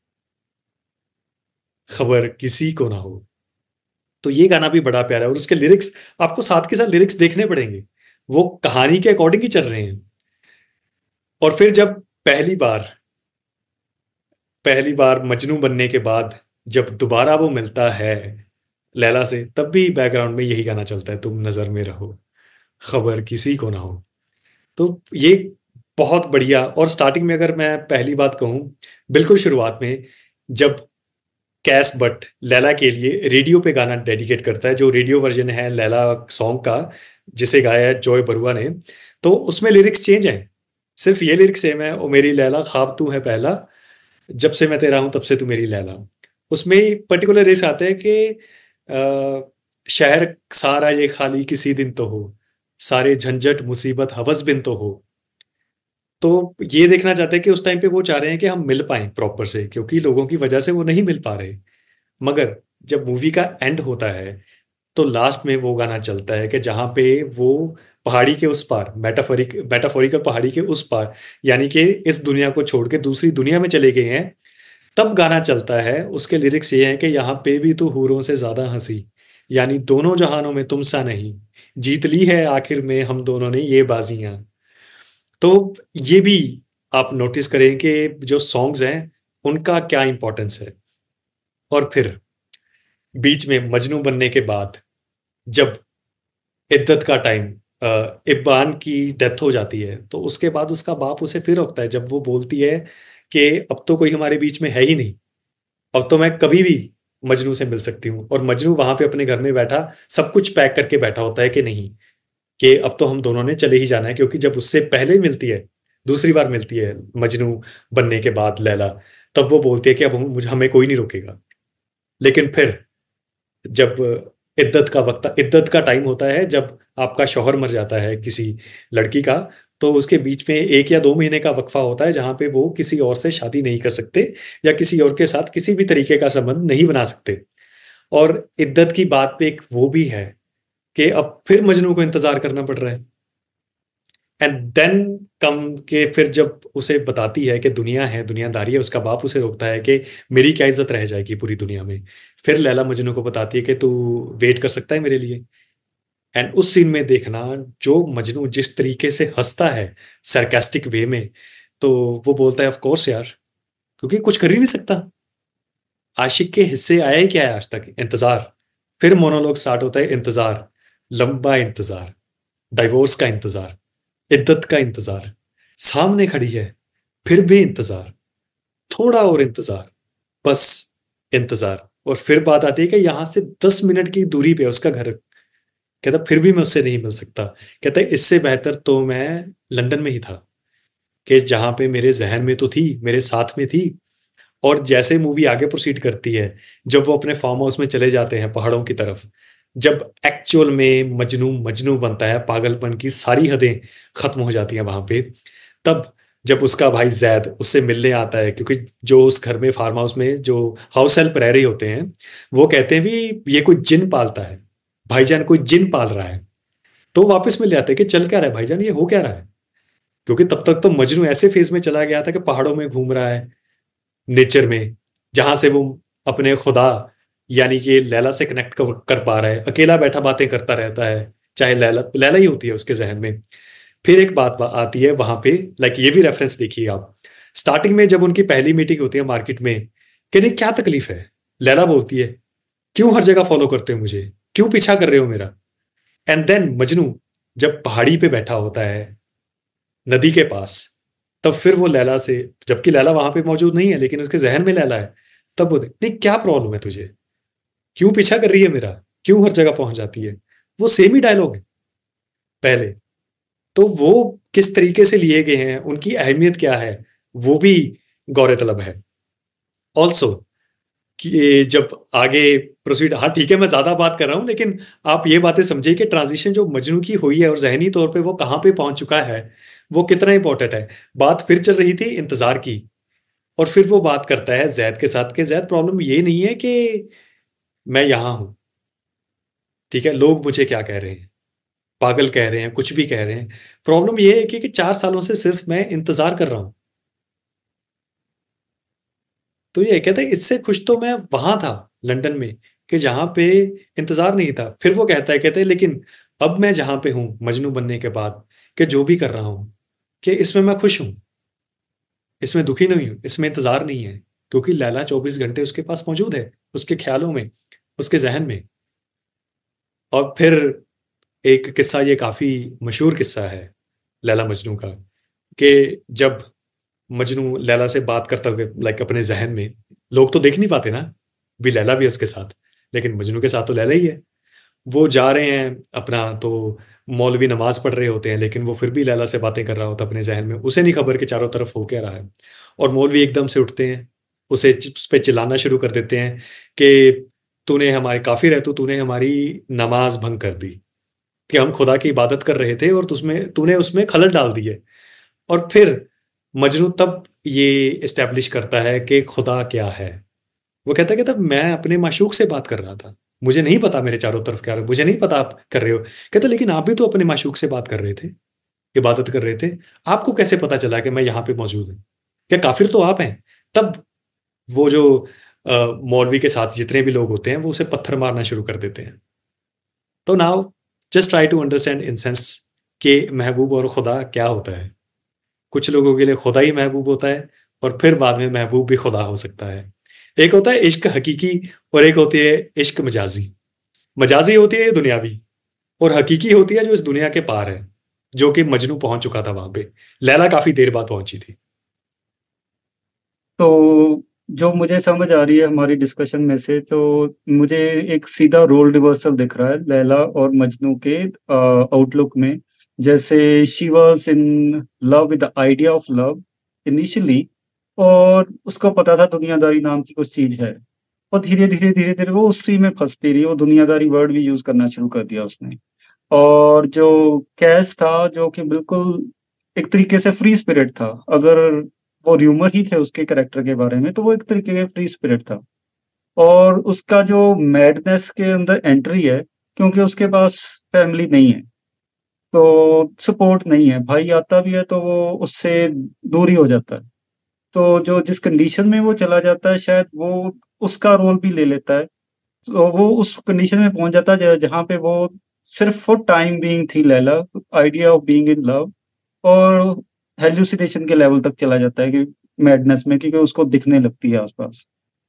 खबर किसी को ना हो। तो ये गाना भी बड़ा प्यारा है, और उसके लिरिक्स आपको साथ के साथ लिरिक्स देखने पड़ेंगे, वो कहानी के अकॉर्डिंग ही चल रहे हैं। और फिर जब पहली बार मजनू बनने के बाद जब दोबारा वो मिलता है लैला से, तब भी बैकग्राउंड में यही गाना चलता है, तुम नजर में रहो, खबर किसी को ना हो। तो ये बहुत बढ़िया। और स्टार्टिंग में अगर मैं पहली बात कहूं, बिल्कुल शुरुआत में जब कैस बट लैला के लिए रेडियो पे गाना डेडिकेट करता है, जो रेडियो वर्जन है लैला सॉन्ग का, जिसे गाया है जॉय बरुआ ने, तो उसमें लिरिक्स चेंज हैं, सिर्फ ये लिरिक्स सेम है, ओ मेरी लैला ख्वाब तू है पहला, जब से मैं तेरा हूं तब से तू मेरी लैला। उसमें पर्टिकुलर लिरिक्स आते हैं कि शहर सारा ये खाली किसी दिन तो हो, सारे झंझट मुसीबत हवस बिन तो हो। तो ये देखना चाहते हैं कि उस टाइम पे वो चाह रहे हैं कि हम मिल पाएं प्रॉपर से, क्योंकि लोगों की वजह से वो नहीं मिल पा रहे। मगर जब मूवी का एंड होता है तो लास्ट में वो गाना चलता है कि जहां पे वो पहाड़ी के उस पार, मेटाफोरिकल पहाड़ी के उस पार, यानी कि इस दुनिया को छोड़ के दूसरी दुनिया में चले गए हैं, तब गाना चलता है। उसके लिरिक्स ये हैं कि यहाँ पे भी तू हूरों से ज्यादा हंसी, यानी दोनों जहानों में तुम सा नहीं, जीत ली है आखिर में हम दोनों ने ये बाजियां। तो ये भी आप नोटिस करें कि जो सॉन्ग्स हैं उनका क्या इंपॉर्टेंस है। और फिर बीच में मजनू बनने के बाद जब इद्दत का टाइम, इब्बान की डेथ हो जाती है, तो उसके बाद उसका बाप उसे फिर रोकता है जब वो बोलती है कि अब तो कोई हमारे बीच में है ही नहीं, अब तो मैं कभी भी मजनू से मिल सकती हूँ। और मजनू वहां पे अपने घर में बैठा सब कुछ पैक करके बैठा होता है कि नहीं, कि अब तो हम दोनों ने चले ही जाना है, क्योंकि जब उससे पहले मिलती है, दूसरी बार मिलती है मजनू बनने के बाद लैला, तब वो बोलती है कि अब मुझे हमें कोई नहीं रोकेगा। लेकिन फिर जब इद्दत का टाइम होता है, जब आपका शौहर मर जाता है किसी लड़की का, तो उसके बीच में 1 या 2 महीने का वक्फा होता है जहां पे वो किसी और से शादी नहीं कर सकते या किसी और के साथ किसी भी तरीके का संबंध नहीं बना सकते। और इद्दत की बात पे एक वो भी है कि अब फिर मजनू को इंतजार करना पड़ रहा है। एंड देन कम के फिर जब उसे बताती है कि दुनिया है, दुनियादारी है, उसका बाप उसे रोकता है कि मेरी क्या इज्जत रह जाएगी पूरी दुनिया में। फिर लैला मजनू को बताती है कि तू वेट कर सकता है मेरे लिए। एंड उस सीन में देखना, जो मजनू जिस तरीके से हंसता है सरकास्टिक वे में, तो वो बोलता है ऑफ कोर्स यार, क्योंकि कुछ कर ही नहीं सकता, आशिक के हिस्से आया ही क्या है आज तक, इंतजार। फिर मोनोलॉग स्टार्ट होता है, इंतजार, लंबा इंतजार, डाइवोर्स का इंतजार, इद्दत का इंतजार, सामने खड़ी है फिर भी इंतजार, थोड़ा और इंतजार, बस इंतजार। और फिर बात आती है कि यहां से 10 मिनट की दूरी पे उसका घर। कहता फिर भी मैं उससे नहीं मिल सकता। कहता है इससे बेहतर तो मैं लंदन में ही था, कि जहां पे मेरे जहन में तो थी, मेरे साथ में थी। और जैसे मूवी आगे प्रोसीड करती है, जब वो अपने फार्म हाउस में चले जाते हैं पहाड़ों की तरफ, जब एक्चुअल में मजनू मजनू बनता है, पागलपन की सारी हदें खत्म हो जाती हैं वहां पे, तब जब उसका भाई जैद उससे मिलने आता है, क्योंकि जो उस घर में फार्म हाउस में जो हाउस हेल्प रह रही होते हैं, वो कहते हैं भी ये कोई जिन पालता है, भाईजान कोई जिन पाल रहा है। तो वापस मिल जाते हैं कि चल क्या रहा है भाईजान, ये हो क्या रहा है। क्योंकि तब तक तो मजनू ऐसे फेज में चला गया था कि पहाड़ों में घूम रहा है, नेचर में, जहां से वो अपने खुदा यानी कि लैला से कनेक्ट कर पा रहा है। अकेला बैठा बातें करता रहता है, चाहे लैला लैला ही होती है उसके जहन में। फिर एक बात आती है वहां पे, लाइक ये भी रेफरेंस देखिए आप, स्टार्टिंग में जब उनकी पहली मीटिंग होती है मार्केट में, कि नहीं क्या तकलीफ है, लैला बोलती है क्यों हर जगह फॉलो करते हो मुझे, क्यों पीछा कर रहे हो मेरा। एंड देन मजनू जब पहाड़ी पे बैठा होता है नदी के पास, तब फिर वो लैला से, जबकि लैला वहां पे मौजूद नहीं है लेकिन उसके जहन में लैला है, तब वो नहीं क्या प्रॉब्लम है तुझे, क्यों पीछा कर रही है मेरा, क्यों हर जगह पहुंच जाती है। वो सेम ही डायलॉग है पहले। तो वो किस तरीके से लिए गए हैं, उनकी अहमियत क्या है, वो भी गौर तलब है। ऑल्सो कि जब आगे प्रोसीड, हाँ ठीक है मैं ज्यादा बात कर रहा हूं, लेकिन आप ये बातें समझिए कि ट्रांजिशन जो मजनू की हुई है और जहनी तौर पे वो कहां पे पहुंच चुका है, वो कितना इंपॉर्टेंट है। बात फिर चल रही थी इंतजार की, और फिर वो बात करता है जैद के साथ कि जैद, प्रॉब्लम ये नहीं है कि मैं यहां हूं, ठीक है, लोग मुझे क्या कह रहे हैं, पागल कह रहे हैं, कुछ भी कह रहे हैं, प्रॉब्लम ये है कि 4 सालों से सिर्फ मैं इंतजार कर रहा हूं। तो ये कहते हैं इससे खुश तो मैं वहां था, लंदन में, कि जहां पे इंतजार नहीं था। फिर वो कहता है, कहते हैं लेकिन अब मैं जहां पे हूं मजनू बनने के बाद, कि जो भी कर रहा हूं, कि इसमें मैं खुश हूं, इसमें दुखी नहीं हूं, इसमें इंतजार नहीं है, क्योंकि लैला 24 घंटे उसके पास मौजूद है, उसके ख्यालों में, उसके जहन में। और फिर एक किस्सा, ये काफी मशहूर किस्सा है लैला मजनू का, कि जब मजनू लैला से बात करता हुआ, लाइक अपने जहन में, लोग तो देख नहीं पाते ना, भी लैला भी है उसके साथ, लेकिन मजनू के साथ तो लैला ही है। वो जा रहे हैं अपना, तो मौलवी नमाज पढ़ रहे होते हैं, लेकिन वो फिर भी लैला से बातें कर रहा होता अपने जहन में, उसे नहीं खबर कि चारों तरफ हो क्या रहा है। और मौलवी एकदम से उठते हैं, उस पे चिल्लाना शुरू कर देते हैं कि तूने हमारे काफिर है, तूने हमारी नमाज भंग कर दी, कि हम खुदा की इबादत कर रहे थे और तूने उसमें खलल डाल दी है। और फिर मजनू तब ये इस्टेब्लिश करता है कि खुदा क्या है। वो कहता है कि तब मैं अपने माशूक से बात कर रहा था, मुझे नहीं पता मेरे चारों तरफ क्या है, मुझे नहीं पता आप कर रहे हो। कहता लेकिन आप भी तो अपने माशूक से बात कर रहे थे, इबादत कर रहे थे, आपको कैसे पता चला कि मैं यहाँ पे मौजूद हूँ? क्या काफिर तो आप हैं? तब वो जो मौलवी के साथ जितने भी लोग होते हैं, वो उसे पत्थर मारना शुरू कर देते हैं। तो now just try to understand in sense कि महबूब और खुदा क्या होता है। कुछ लोगों के लिए खुदा ही महबूब होता है, और फिर बाद में महबूब भी खुदा हो सकता है। एक होता है इश्क हकीकी, और एक होती है इश्क मजाजी। मजाजी होती है ये दुनियावी, और हकीकी होती है जो इस दुनिया के पार है, जो कि मजनू पहुंच चुका था वहां पे। लैला काफी देर बाद पहुंची थी। तो जो मुझे समझ आ रही है हमारी डिस्कशन में से, तो मुझे एक सीधा रोल रिवर्सल दिख रहा है लैला और मजनू के आउटलुक में। जैसे she was in love with the idea of love initially, और उसको पता था दुनियादारी नाम की कुछ चीज है, और धीरे धीरे धीरे धीरे वो उसी में फंसती रही, वो दुनियादारी वर्ड भी यूज करना शुरू कर दिया उसने। और जो कैश था, जो कि बिल्कुल एक तरीके से फ्री स्पिरिट था, अगर वो र्यूमर ही थे उसके करेक्टर के बारे में, तो वो एक तरीके का फ्री स्पिरिट था। और उसका जो मैडनेस के अंदर एंट्री है, क्योंकि उसके पास फैमिली नहीं है, तो सपोर्ट नहीं है, भाई आता भी है तो वो उससे दूर ही हो जाता है। तो जो जिस कंडीशन में वो चला जाता है, शायद वो उसका रोल भी ले लेता है। तो वो उस कंडीशन में पहुंच जाता है जहाँ पे वो सिर्फ फॉर टाइम बीइंग थी Laila, idea of being in love, और हेल्यूसिनेशन के लेवल तक चला जाता है कि मैडनेस में, क्योंकि उसको दिखने लगती है आसपास।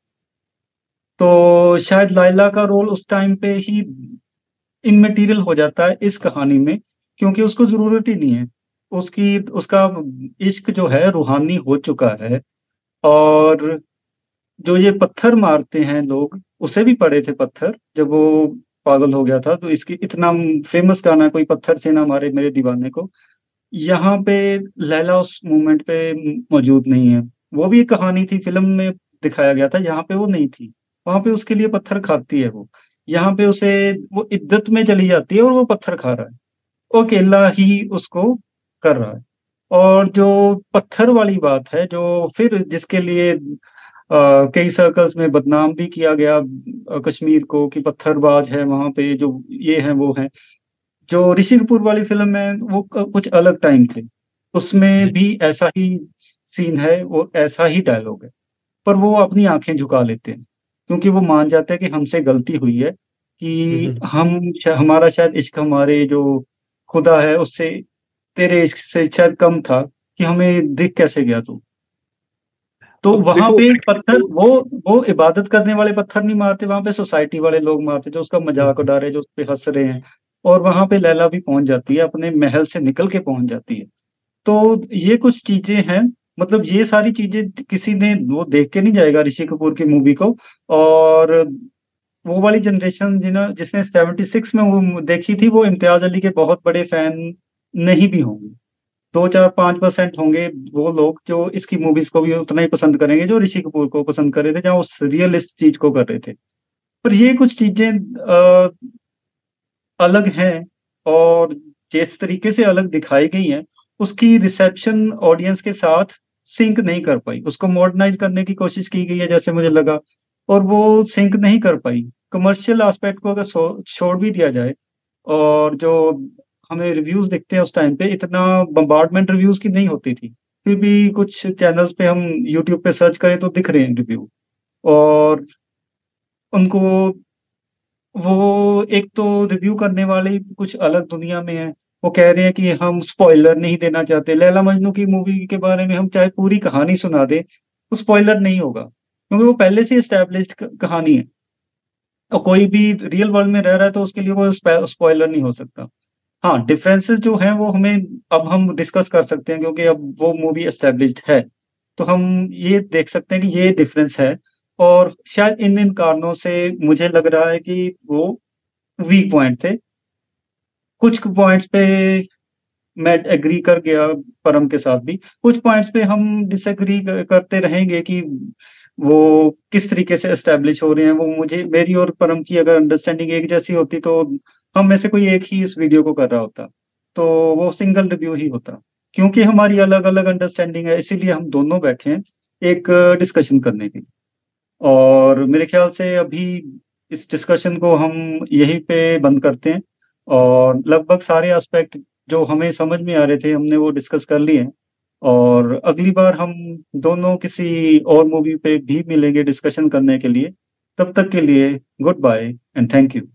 तो शायद लाइला का रोल उस टाइम पे ही इनमेटीरियल हो जाता है इस कहानी में, क्योंकि उसको जरूरत ही नहीं है। उसकी उसका इश्क जो है रूहानी हो चुका है। और जो ये पत्थर मारते हैं लोग, उसे भी पड़े थे पत्थर जब वो पागल हो गया था। तो इसकी इतना फेमस गाना, कोई पत्थर से ना मारे मेरे दीवाने को, यहाँ पे लैला उस मोमेंट पे मौजूद नहीं है। वो भी एक कहानी थी, फिल्म में दिखाया गया था, यहाँ पे वो नहीं थी। वहां पे उसके लिए पत्थर खाती है वो, यहाँ पे उसे वो इद्दत में चली जाती है और वो पत्थर खा रहा है, वो अकेला ही उसको कर रहा है। और जो पत्थर वाली बात है, जो फिर जिसके लिए कई सर्कल्स में बदनाम भी किया गया कश्मीर को, कि पत्थरबाज है वहां पे, जो ये है वो है। जो ऋषि कपूर वाली फिल्म में वो कुछ अलग टाइम थे, उसमें जी। भी ऐसा ही सीन है, वो ऐसा ही डायलॉग है। पर वो अपनी आंखें झुका लेते हैं, क्योंकि वो मान जाते हैं कि हमसे गलती हुई है, कि हमारा शायद इश्क, हमारे जो खुदा है उससे, तेरे इश्क से शायद कम था, कि हमें दिख कैसे गया तू। तो अब वहां देखो, पे पत्थर, वो इबादत करने वाले पत्थर नहीं मारते, वहां पे सोसाइटी वाले लोग मारते, जो उसका मजाक उड़ा रहे, जो उस पे हंस रहे हैं। और वहां पे लैला भी पहुंच जाती है, अपने महल से निकल के पहुंच जाती है। तो ये कुछ चीजें हैं, मतलब ये सारी चीजें किसी ने वो देख के नहीं जाएगा ऋषि कपूर की मूवी को। और वो वाली जनरेशन जिसने 76 में वो देखी थी, वो इम्तियाज अली के बहुत बड़े फैन नहीं भी होंगे। 2 4 5% होंगे वो लोग जो इसकी मूवीज को भी उतना ही पसंद करेंगे जो ऋषि कपूर को पसंद कर रहे थे, जहाँ उस रियलिस्ट चीज को कर रहे थे। पर ये कुछ चीजें अलग हैं। और जिस तरीके से अलग दिखाई गई हैं, उसकी रिसेप्शन ऑडियंस के साथ सिंक नहीं कर पाई। उसको मॉडर्नाइज करने की कोशिश की गई है जैसे मुझे लगा, और वो सिंक नहीं कर पाई। कमर्शियल एस्पेक्ट को अगर छोड़ भी दिया जाए, और जो हमें रिव्यूज दिखते हैं उस टाइम पे इतना बम्बार्डमेंट रिव्यूज की नहीं होती थी, फिर भी कुछ चैनल्स पे हम यूट्यूब पे सर्च करें तो दिख रहे हैं रिव्यू। और उनको, वो एक तो रिव्यू करने वाले ही कुछ अलग दुनिया में है। वो कह रहे हैं कि हम स्पॉइलर नहीं देना चाहते, लैला मजनू की मूवी के बारे में हम चाहे पूरी कहानी सुना दें तो स्पॉइलर नहीं होगा, क्योंकि वो पहले से एस्टेब्लिश्ड कहानी है। और कोई भी रियल वर्ल्ड में रह रहा है तो उसके लिए वो स्पॉइलर नहीं हो सकता। हाँ, डिफरेंसेस जो हैं वो हमें अब हम डिस्कस कर सकते हैं, क्योंकि अब वो मूवी एस्टेब्लिश्ड है। तो हम ये देख सकते हैं कि ये डिफरेंस है, और शायद इन इन कारणों से मुझे लग रहा है कि वो वीक पॉइंट थे। कुछ पॉइंट्स पे मैं एग्री कर गया परम के साथ भी, कुछ पॉइंट्स पे हम डिसएग्री करते रहेंगे कि वो किस तरीके से एस्टेब्लिश हो रहे हैं। वो मुझे, मेरी और परम की अगर अंडरस्टैंडिंग एक जैसी होती तो हम में से कोई एक ही इस वीडियो को कर रहा होता, तो वो सिंगल रिव्यू ही होता। क्योंकि हमारी अलग अलग अंडरस्टैंडिंग है, इसीलिए हम दोनों बैठे हैं एक डिस्कशन करने के लिए। और मेरे ख्याल से अभी इस डिस्कशन को हम यहीं पे बंद करते हैं, और लगभग सारे एस्पेक्ट जो हमें समझ में आ रहे थे हमने वो डिस्कस कर लिए हैं। और अगली बार हम दोनों किसी और मूवी पे भी मिलेंगे डिस्कशन करने के लिए। तब तक के लिए goodbye and thank you.